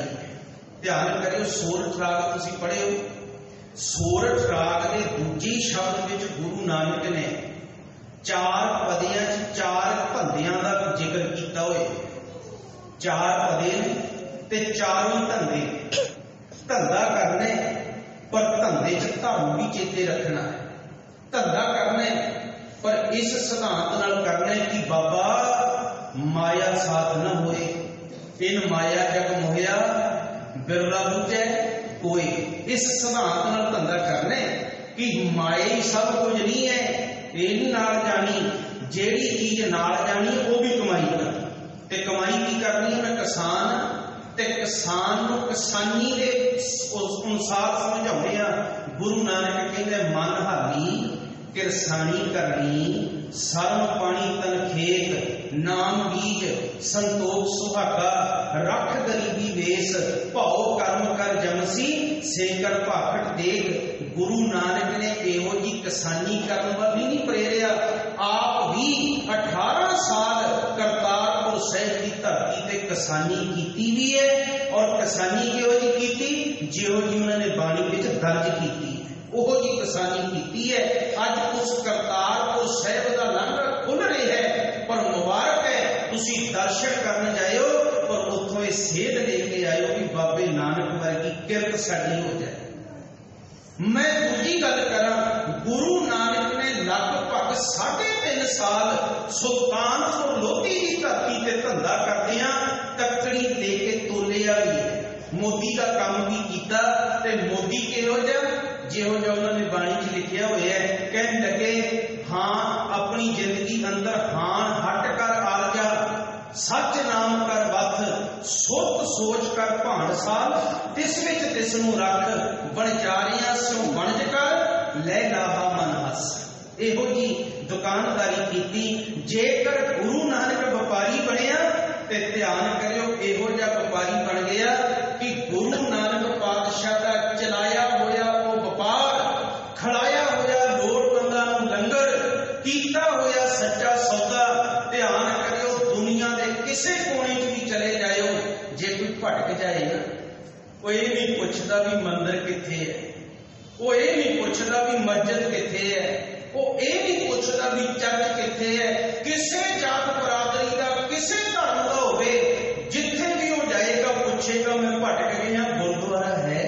ਧਿਆਨ ਕਰਿਓ, ਸੋਰਠ ਰਾਗ ਤੁਸੀਂ ਪੜ੍ਹਿਓ, ਸੋਰਠ ਰਾਗ ਦੇ ਦੂਜੇ ਸ਼ਬਦ ਵਿੱਚ ਗੁਰੂ ਨਾਨਕ ਨੇ 4 ਪਦਿਆਂ 'ਚ 4 ਧੰਦਿਆਂ ਦਾ ਜ਼ਿਕਰ ਕੀਤਾ ਹੋਏ। 4 ਪਦੇ ਨੇ ਤੇ 4 ਹੀ ਧੰਦੇ। ਧੰਦਾ ਕਰਨਾ ਪਰ ਧੰਦੇ 'ਚ ਧਰਮ ਵੀ ਚੇਤੇ ਰੱਖਣਾ ਹੈ। ਧੰਦਾ ਕਰਨਾ ਪਰ ਇਸ ਸਿਧਾਂਤ ਨਾਲ ਕਰਨਾ ਕਿ ਬਾਬਾ ਮਾਇਆ ਸਾਥ ਨਾ ਹੋਏ, ਇਨ ਮਾਇਆ ਜਗ ਮੋਹਿਆ ਬਿਰਲਾ ਬੁਝੈ ਕੋਈ। ਇਸ ਸਿਧਾਂਤ ਨਾਲ ਧੰਦਾ ਕਰਨਾ ਕਿ ਮਾਇਆ ਹੀ ਸਭ ਕੁਝ ਨਹੀਂ ਹੈ, ਇਹ ਨਾਲ ਜਾਣੀ, ਜਿਹੜੀ ਚੀਜ਼ ਨਾਲ ਜਾਣੀ ਉਹ ਵੀ ਕਮਾਈ ਕਰ। ਤੇ ਕਮਾਈ ਕੀ ਕਰਨੀ ਹੈ? ਮੈਂ ਕਿਸਾਨ, ਤੇ ਕਿਸਾਨ ਨੂੰ ਕਿਸਾਨੀ ਦੇ ਅਨੁਸਾਰ ਸਮਝਾਉਂਦੇ ਆ। ਗੁਰੂ ਨਾਨਕ ਕਹਿੰਦੇ ਮਨ ਹਾਲੀ ਕਿਰਸਾਨੀ ਕਰਨੀ, ਸਰਮ ਪਾਣੀ ਤਨ ਖੇਤ ਨਾਮ ਬੀਜ ਸੰਤੋਖ ਸੁਹਾਗਾ, ਰੱਖ ਗਰੀਬੀ ਵੇਸ ਭਾਉ ਕਰਮ ਕਰ ਜਮਸੀ ਸੇਕਰ ਭਾਖਟ ਦੇਖ। ਗੁਰੂ ਨਾਨਕ ਨੇ ਇਹੋ ਜੀ ਕਿਸਾਨੀ ਕਰਨ ਵੱਲ ਨਹੀਂ ਪ੍ਰੇਰਿਆ। ਆਪ ਵੀ 18 ਸਾਲ ਕਰਤਾਰਪੁਰ ਸਾਹਿਬ ਦੀ ਧਰਤੀ ਤੇ ਕਿਸਾਨੀ ਕੀਤੀ ਵੀ ਹੈ, ਔਰ ਕਿਸਾਨੀ ਕਿਹੋ ਜੀ ਕੀਤੀ? ਜਿਹੋ ਜੀ ਉਹਨਾਂ ਨੇ ਬਾਣੀ ਵਿੱਚ ਦਰਜ ਕੀਤੀ, ਉਹੋ ਜੀ ਕਿਸਾਨੀ ਕੀਤੀ ਹੈ। ਅੱਜ ਉਸ ਕਰਤਾਰਪੁਰ ਸਾਹਿਬ ਦਾ ਲੰਗਰ ਖੁੱਲ ਰਿਹਾ ਹੈ, ਪਰ ਮੁਬਾਰਕ ਹੈ, ਤੁਸੀਂ ਦਰਸ਼ਨ ਕਰਨ ਜਾਇਓ, ਪਰ ਉੱਥੋਂ ਇਹ ਸੇਧ ਲੈ ਕੇ ਆਇਓ ਕਿ ਬਾਬੇ ਨਾਨਕ ਵਰਗੀ ਕਿਰਤ ਸਾਡੀ ਹੋ ਜਾਏ। ਮੈਂ ਦੂਜੀ ਗੱਲ ਕਰਾਂ, ਗੁਰੂ ਨਾਨਕ ਨੇ ਲਗਭਗ 3.5 ਸਾਲ ਸੁਲਤਾਨਪੁਰ ਲੋਧੀ ਦੀ ਧਰਤੀ ਤੇ ਧੰਦਾ ਕਰਦਿਆਂ ਤੱਕੜੀ ਲੈ ਕੇ ਤੋਲਿਆ ਵੀ ਹੈ। ਮੋਦੀ ਦਾ ਕੰਮ ਵੀ ਕੀਤਾ, ਤੇ ਮੋਦੀ ਕਿਹੋ ਜਿਹਾ? ਜਿਹੋ ਜਿਹਾ ਉਹਨਾਂ ਨੇ ਬਾਣੀ 'ਚ ਲਿਖਿਆ ਹੋਇਆ ਹੈ। ਕਹਿਣ ਲੱਗੇ, ਹਾਂ ਆਪਣੀ ਜ਼ਿੰਦਗੀ ਅੰਦਰ ਹਾਨ ਹਟ ਕਰ ਆ ਜਾ, ਸੱਚ ਨਾਮ ਕਰ ਵੱਥ, ਸੁੱਤ ਸੋਚ ਕਰ ਭਾਂਡਸਾਲ, ਤਿਸ ਵਿੱਚ ਤਿਸ ਨੂੰ ਰੱਖ ਵਣਜਾਰਿਆਂ ਸਿਉ ਵਣਜ ਕਰ, ਲੈ ਲਾਹਾ ਮਨ ਹੱਸ। ਇਹੋ ਜੀ ਦੁਕਾਨਦਾਰੀ ਕੀਤੀ। ਜੇਕਰ ਗੁਰੂ ਨਾਨਕ ਵਪਾਰੀ ਬਣਿਆ ਤੇ ਧਿਆਨ ਕਰਿਓ, ਇਹੋ ਜਿਹਾ ਵਪਾਰੀ ਬਣ ਗਿਆ ਕਿ ਗੁਰੂ ਨਾਨਕ ਪਾਤਸ਼ਾਹ ਦਾ ਚਲਾਇਆ ਹੋਇਆ ਉਹ ਵਪਾਰ, ਖੜਾਇਆ ਹੋਇਆ ਲੋੜਵੰਦਾਂ ਨੂੰ ਲੰਗਰ, ਕੀਤਾ ਹੋਇਆ ਸੱਚਾ ਸੌਦਾ। ਧਿਆਨ ਕਰਿਓ, ਦੁਨੀਆ ਦੇ ਕਿਸੇ ਕੋਨੇ 'ਚ ਵੀ ਚਲੇ ਜਾਇਓ, ਜੇ ਕੋਈ ਭਟਕ ਜਾਏ ਨਾ, ਉਹ ਇਹ ਨਹੀਂ ਪੁੱਛਦਾ ਵੀ ਮੰਦਿਰ ਕਿੱਥੇ ਹੈ, ਉਹ ਇਹ ਨਹੀਂ ਪੁੱਛਦਾ ਵੀ ਮਸਜਿਦ ਕਿੱਥੇ ਹੈ, ਉਹ ਇਹ ਨਹੀਂ ਪੁੱਛਦਾ ਵੀ ਚਰਚ ਕਿੱਥੇ ਹੈ। ਕਿਸੇ ਜਾਤ ਬਰਾਦਰੀ ਦਾ, ਕਿਸੇ ਧਰਮ ਦਾ ਹੋਵੇ, ਜਿੱਥੇ ਵੀ ਉਹ ਜਾਏਗਾ ਪੁੱਛੇਗਾ ਮੈਂ ਭਟਕ ਗਿਆ, ਗੁਰਦੁਆਰਾ ਹੈ?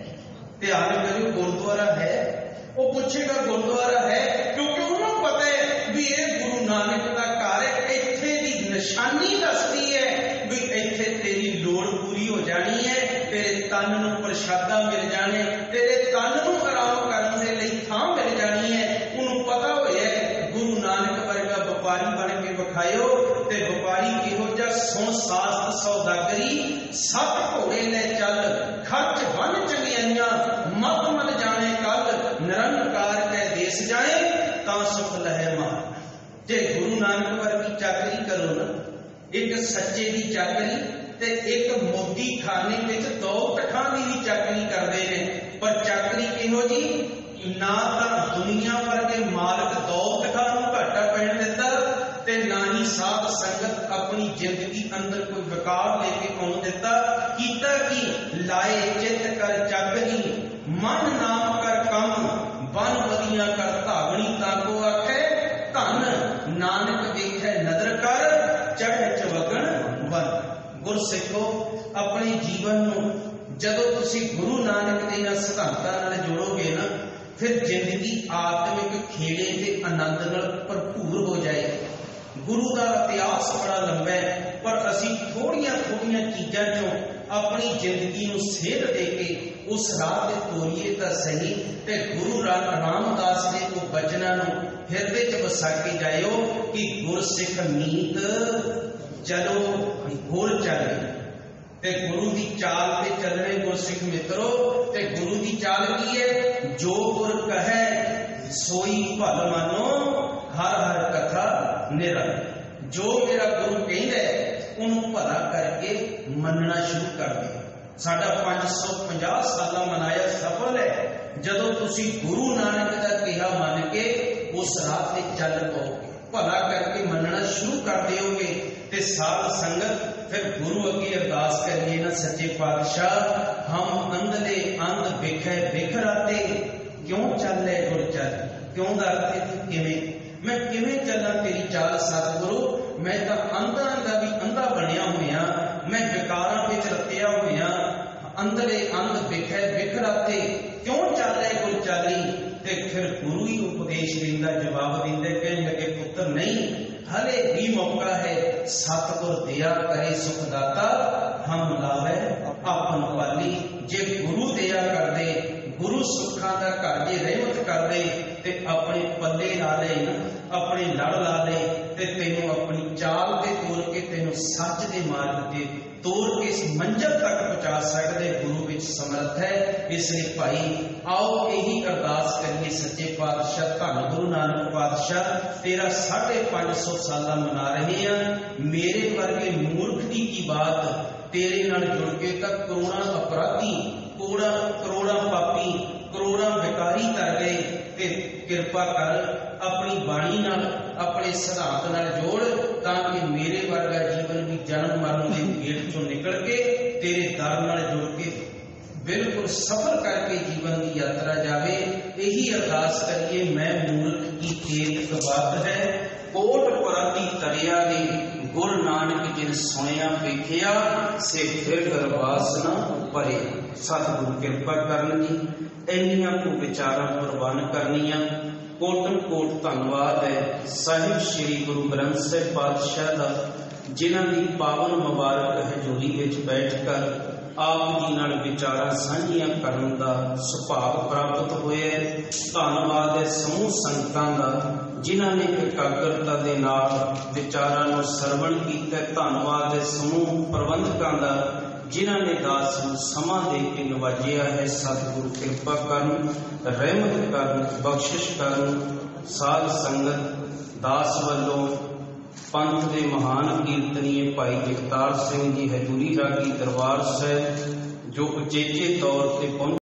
ਧਿਆਨ ਕਰਿਓ, ਗੁਰਦੁਆਰਾ ਹੈ? ਉਹ ਪੁੱਛੇਗਾ ਗੁਰਦੁਆਰਾ ਹੈ, ਕਿਉਂਕਿ ਉਹਨੂੰ ਪਤਾ ਹੈ ਵੀ ਇਹ ਗੁਰੂ ਨਾਨਕ ਦਾ ਘਰ ਹੈ। ਇੱਥੇ ਦੀ ਨਿਸ਼ਾਨੀ ਦੱਸਦੀ ਹੈ ਵੀ ਇੱਥੇ ਤੇਰੀ ਲੋੜ ਪੂਰੀ ਹੋ ਜਾਣੀ ਹੈ, ਤੇਰੇ ਤਨ ਨੂੰ ਪ੍ਰਸ਼ਾਦਾ ਮਿਲ ਜਾਣੇ, ਤੇਰੇ ਤਨ ਨੂੰ ਆਰਾਮ ਕਰਨ ਦੇ ਲਈ ਥਾਂ ਮਿਲ ਜਾਣੀ ਹੈ। ਉਹਨੂੰ ਪਤਾ ਹੋਇਆ ਗੁਰੂ ਨਾਨਕ ਵਰਗਾ ਵਪਾਰੀ ਬਣ ਕੇ ਵਿਖਾਇਓ। ਤੇ ਵਪਾਰੀ ਕਿਹੋ ਜਿਹਾ? ਸੁਣ ਸਾਸਤ ਸੌਦਾਗਰੀ, ਸੱਤ ਘੋੜੇ ਲੈ ਚੱਲ, ਖਰਚ ਵੰਨ ਚੰਗਿਆਈਆਂ, ਮਤ ਮਨ ਜਾਣੇ ਕੱਲ, ਨਿਰੰਕਾਰ ਕੈ ਦੇਸ ਜਾਏ, ਤਾਂ ਸੁਖ ਲਹੈ ਮਾਰ। ਜੇ ਗੁਰੂ ਨਾਨਕ ਵਰਗੀ ਚਾਕਰੀ ਕਰੋ ਨਾ, ਇੱਕ ਸੱਚੇ ਦੀ ਚਾਕਰੀ ਤੇ ਇੱਕ ਮੋਦੀ ਖਾਨੇ ਵਿੱਚ ਦੌਲਤ ਖਾਂ ਦੀ ਵੀ ਚਾਕਰੀ ਕਰਦੇ ਨੇ। ਪਰ ਚਾਕਰੀ ਕਿਹੋ ਜੀ? ਨਾ ਤਾਂ ਦੁਨੀਆ ਵਰਗੇ ਮਾਲਕ ਦੌਲਤ ਖਾਂ ਨੂੰ ਘਾਟਾ ਪੈਣ ਦਿੱਤਾ, ਤੇ ਨਾ ਹੀ ਸਾਧ ਸੰਗਤ ਆਪਣੀ ਜ਼ਿੰਦਗੀ ਅੰਦਰ ਕੋਈ ਵਿਕਾਰ ਲੈ ਕੇ ਆਉਣ ਦਿੱਤਾ। ਕੀਤਾ ਕੀ? ਲਾਏ ਚਿੱਤ ਕਰ ਚਾਕਰੀ, ਮਨ ਨਾਮ ਕਰ ਕੰਮ, ਬਨ ਵਧੀਆਂ ਕਰ ਧਾਵਣੀ, ਤਾਂ ਕੋ ਆਖੇ ਧਨ ਨਾਨਕ ਵੇਖੈ ਨਦਰ ਕਰ, ਚੜ੍ਹ ਚਵਗਣ ਵਨ। ਗੁਰਸਿੱਖੋ, ਆਪਣੇ ਜੀਵਨ ਨੂੰ ਜਦੋਂ ਤੁਸੀਂ ਗੁਰੂ ਨਾਨਕ ਦੇ ਨਾਲ ਸਿਧਾਂਤਾਂ ਨਾਲ ਜੋੜੋਗੇ ਨਾ, ਫਿਰ ਜ਼ਿੰਦਗੀ ਆਤਮਿਕ ਖੇੜੇ ਤੇ ਆਨੰਦ ਨਾਲ ਭਰਪੂਰ ਹੋ ਜਾਏਗੀ। ਗੁਰੂ ਦਾ ਇਤਿਹਾਸ ਬੜਾ ਲੰਬਾ ਹੈ, ਪਰ ਅਸੀਂ ਥੋੜੀਆਂ ਚੀਜ਼ਾਂ ਚੋਂ ਆਪਣੀ ਜ਼ਿੰਦਗੀ ਨੂੰ ਸੇਧ ਦੇ ਕੇ ਉਸ ਰਾਹ ਤੇ ਤੋਰੀਏ ਤਾਂ ਸਹੀ। ਤੇ ਗੁਰੂ ਰਾਮਦਾਸ ਦੇ ਉਹ ਬਚਨਾਂ ਨੂੰ ਹਿਰਦੇ 'ਚ ਵਸਾ ਕੇ ਜਾਇਓ ਕਿ ਗੁਰਸਿੱਖ ਮੀਤ ਚਲੋ ਗੁਰ ਚੱਲੇ। ਤੇ ਗੁਰੂ ਦੀ ਚਾਲ ਤੇ ਚੱਲਣੇ ਗੁਰਸਿੱਖ ਮਿੱਤਰੋ। ਤੇ ਗੁਰੂ ਦੀ ਚਾਲ ਕੀ ਹੈ? ਜੋ ਗੁਰ ਕਹੈ ਸੋਈ ਭਲ ਮਾਨੋ, ਹਰ ਹਰ ਕਥਾ ਨਿਰੰਤਰ। ਜੋ ਮੇਰਾ ਗੁਰੂ ਕਹਿੰਦਾ ਉਹਨੂੰ ਭਲਾ ਕਰਕੇ ਮੰਨਣਾ ਸ਼ੁਰੂ ਕਰ ਦਿਓ। ਸਾਡਾ 550 ਸਾਲਾ ਮਨਾਇਆ ਸਫਲ ਹੈ ਜਦੋਂ ਤੁਸੀਂ ਗੁਰੂ ਨਾਨਕ ਦਾ ਕਿਹਾ ਮੰਨ ਕੇ ਉਸ ਰਾਹ ਤੇ ਚੱਲ ਪਾਓਗੇ, ਭਲਾ ਕਰਕੇ ਮੰਨਣਾ ਸ਼ੁਰੂ ਕਰ ਦਿਓਗੇ। ਤੇ ਸਾਧ ਸੰਗਤ ਫਿਰ ਗੁਰੂ ਅੱਗੇ ਅਰਦਾਸ ਕਰੀਏ ਨਾ, ਸੱਚੇ ਪਾਤਸ਼ਾਹ ਹਮ ਅੰਧਲੇ ਅੰਧ ਵੇਖੈ ਵਿਖਰਾਤੇ, ਕਿਉਂ ਚੱਲੇ ਗੁਰ ਚੱਲ। ਕਿਉਂ ਦਾ ਅਰਥ ਕਿਵੇਂ? ਮੈਂ ਕਿਵੇਂ ਚੱਲਾਂ ਤੇਰੀ ਚਾਲ ਸਤਿਗੁਰੂ? ਮੈਂ ਤਾਂ ਅੰਧਾਂ ਦਾ ਵੀ ਅੰਧਾ ਬਣਿਆ ਹੋਇਆ, ਮੈਂ ਵਿਕਾਰਾਂ ਵਿੱਚ ਰਤਿਆ ਹੋਇਆ। ਅੰਧਲੇ ਅੰਧ ਵੇਖੈ ਵਿਖਰਾਤੇ, ਕਿਉਂ ਚੱਲੇ ਗੁਰ ਚਾਲੀ। ਤੇ ਫਿਰ ਗੁਰੂ ਹੀ ਉਪਦੇਸ਼ ਦਿੰਦਾ, ਜਵਾਬ ਦਿੰਦੇ, ਕਹਿਣ ਲੱਗੇ ਪੁੱਤਰ ਨਹੀਂ, ਹਲੇ ਵੀ ਮੌਕਾ ਹੈ। ਸਤਿਗੁਰ ਦਿਆ ਕਰੇ ਸੁਖ ਦਾਤਾ, ਹਮ ਲਾਵੇ ਆਪਨ ਪਾਲੀ। ਜੇ ਗੁਰੂ ਦਿਆ ਕਰਦੇ, ਗੁਰੂ ਸੁੱਖਾਂ ਦਾ ਘਰ ਜੇ ਰਹਿਮਤ ਕਰਦੇ, ਤੇ ਆਪਣੇ ਪੱਲੇ ਲਾ ਲਏ ਨਾ, ਆਪਣੇ ਲੜ ਲਾ ਲਏ, ਤੇ ਤੈਨੂੰ ਆਪਣੀ ਚਾਲ ਤੇ ਤੋਰ ਕੇ, ਤੈਨੂੰ ਸੱਚ ਦੇ ਮਾਰਗ ਤੇ ਤੋਰ ਕੇ ਇਸ ਮੰਜ਼ਿਲ ਤੱਕ ਪਹੁੰਚਾ ਸਕਦੇ ਗੁਰੂ ਵਿੱਚ ਸਮਰੱਥ ਹੈ। ਇਸ ਲਈ ਭਾਈ ਆਓ ਇਹੀ ਅਰਦਾਸ ਕਰੀਏ, ਸੱਚੇ ਪਾਤਸ਼ਾਹ ਧੰਨ ਗੁਰੂ ਨਾਨਕ ਪਾਤਸ਼ਾਹ ਤੇਰਾ 550 ਸਾਲਾ ਮਨਾ ਰਹੇ ਆ। ਮੇਰੇ ਵਰਗੇ ਮੂਰਖ ਦੀ ਕੀ ਬਾਤ, ਤੇਰੇ ਨਾਲ ਜੁੜ ਕੇ ਤਾਂ ਕਰੋੜਾਂ ਅਪਰਾਧੀ, ਕਰੋੜਾਂ ਪਾਪੀ, ਕਰੋੜਾਂ ਵਿਕਾਰੀ ਕਰ ਗਏ। ਤੇ ਕਿਰਪਾ ਕਰ ਆਪਣੀ ਬਾਣੀ ਨਾਲ, ਆਪਣੇ ਸਿਧਾਂਤ ਨਾਲ ਜੋੜ, ਤਾਂ ਕਿ ਮੇਰੇ ਵਰਗਾ ਜੀਵਨ ਵੀ ਜਨਮ ਮਰਨ ਦੇ ਗੇੜ ਚੋਂ ਨਿਕਲ ਕੇ ਤੇਰੇ ਦਰ ਨਾਲ ਜੁੜ ਕੇ ਬਿਲਕੁਲ ਸਫਲ ਕਰਕੇ ਜੀਵਨ ਦੀ ਯਾਤਰਾ ਜਾਵੇ। ਇਹੀ ਅਰਦਾਸ ਕਰੀਏ। ਮੈਂ ਮੂਰਖ ਕੀ ਖੇਤ ਕਬਾਤ ਹੈ, ਕੋਟ ਪਰਾਤੀ ਤਰਿਆ ਦੇ, ਗੁਰ ਨਾਨਕ ਜਿਨ ਸੁਣਿਆ ਵੇਖਿਆ, ਸੇ ਫਿਰ ਗਰਵਾਸ ਨਾ ਭਰੇ। ਸਤਿਗੁਰੂ ਕਿਰਪਾ ਕਰਨ ਜੀ, ਇੰਨੀਆਂ ਕੁ ਵਿਚਾਰਾਂ ਪ੍ਰਵਾਨ ਕਰਨੀਆਂ। ਕੋਟਨ ਕੋਟ ਧੰਨਵਾਦ ਹੈ ਸਾਹਿਬ ਸ੍ਰੀ ਗੁਰੂ ਗ੍ਰੰਥ ਸਾਹਿਬ ਪਾਤਸ਼ਾਹ ਦਾ, ਜਿਨ੍ਹਾਂ ਦੀ ਪਾਵਨ ਮੁਬਾਰਕ ਹਜ਼ੂਰੀ ਵਿੱਚ ਬੈਠ ਕਰ ਆਪ ਜੀ ਨਾਲ ਵਿਚਾਰਾਂ ਸਾਂਝੀਆਂ ਕਰਨ ਦਾ ਸੁਭਾਗ ਪ੍ਰਾਪਤ ਹੋਇਆ। ਧੰਨਵਾਦ ਹੈ ਸਮੂਹ ਸੰਗਤਾਂ ਦਾ ਜਿਨ੍ਹਾਂ ਨੇ ਇਕਾਗਰਤਾ ਦੇ ਨਾਲ ਵਿਚਾਰਾਂ ਨੂੰ ਸਰਵਣ ਕੀਤਾ। ਧੰਨਵਾਦ ਹੈ ਸਮੂਹ ਪ੍ਰਬੰਧਕਾਂ ਦਾ ਜਿਨ੍ਹਾਂ ਨੇ ਦਾਸ ਨੂੰ ਸਮਾਂ ਦੇ ਕੇ ਨਵਾਜਿਆ ਹੈ। ਸਤਿਗੁਰੂ ਕਿਰਪਾ ਕਰਨ, ਰਹਿਮਤ ਕਰਨ, ਬਖਸ਼ਿਸ਼ ਕਰਨ। ਸਾਧ ਸੰਗਤ ਦਾਸ ਵੱਲੋਂ ਪੰਥ ਦੇ ਮਹਾਨ ਕੀਰਤਨੀਏ ਭਾਈ ਜਗਤਾਰ ਸਿੰਘ ਜੀ ਹਜ਼ੂਰੀ ਰਾਗੀ ਦਰਬਾਰ ਸਾਹਿਬ ਜੋ ਉਚੇਚੇ ਤੌਰ ਤੇ ਪਹੁੰਚੇ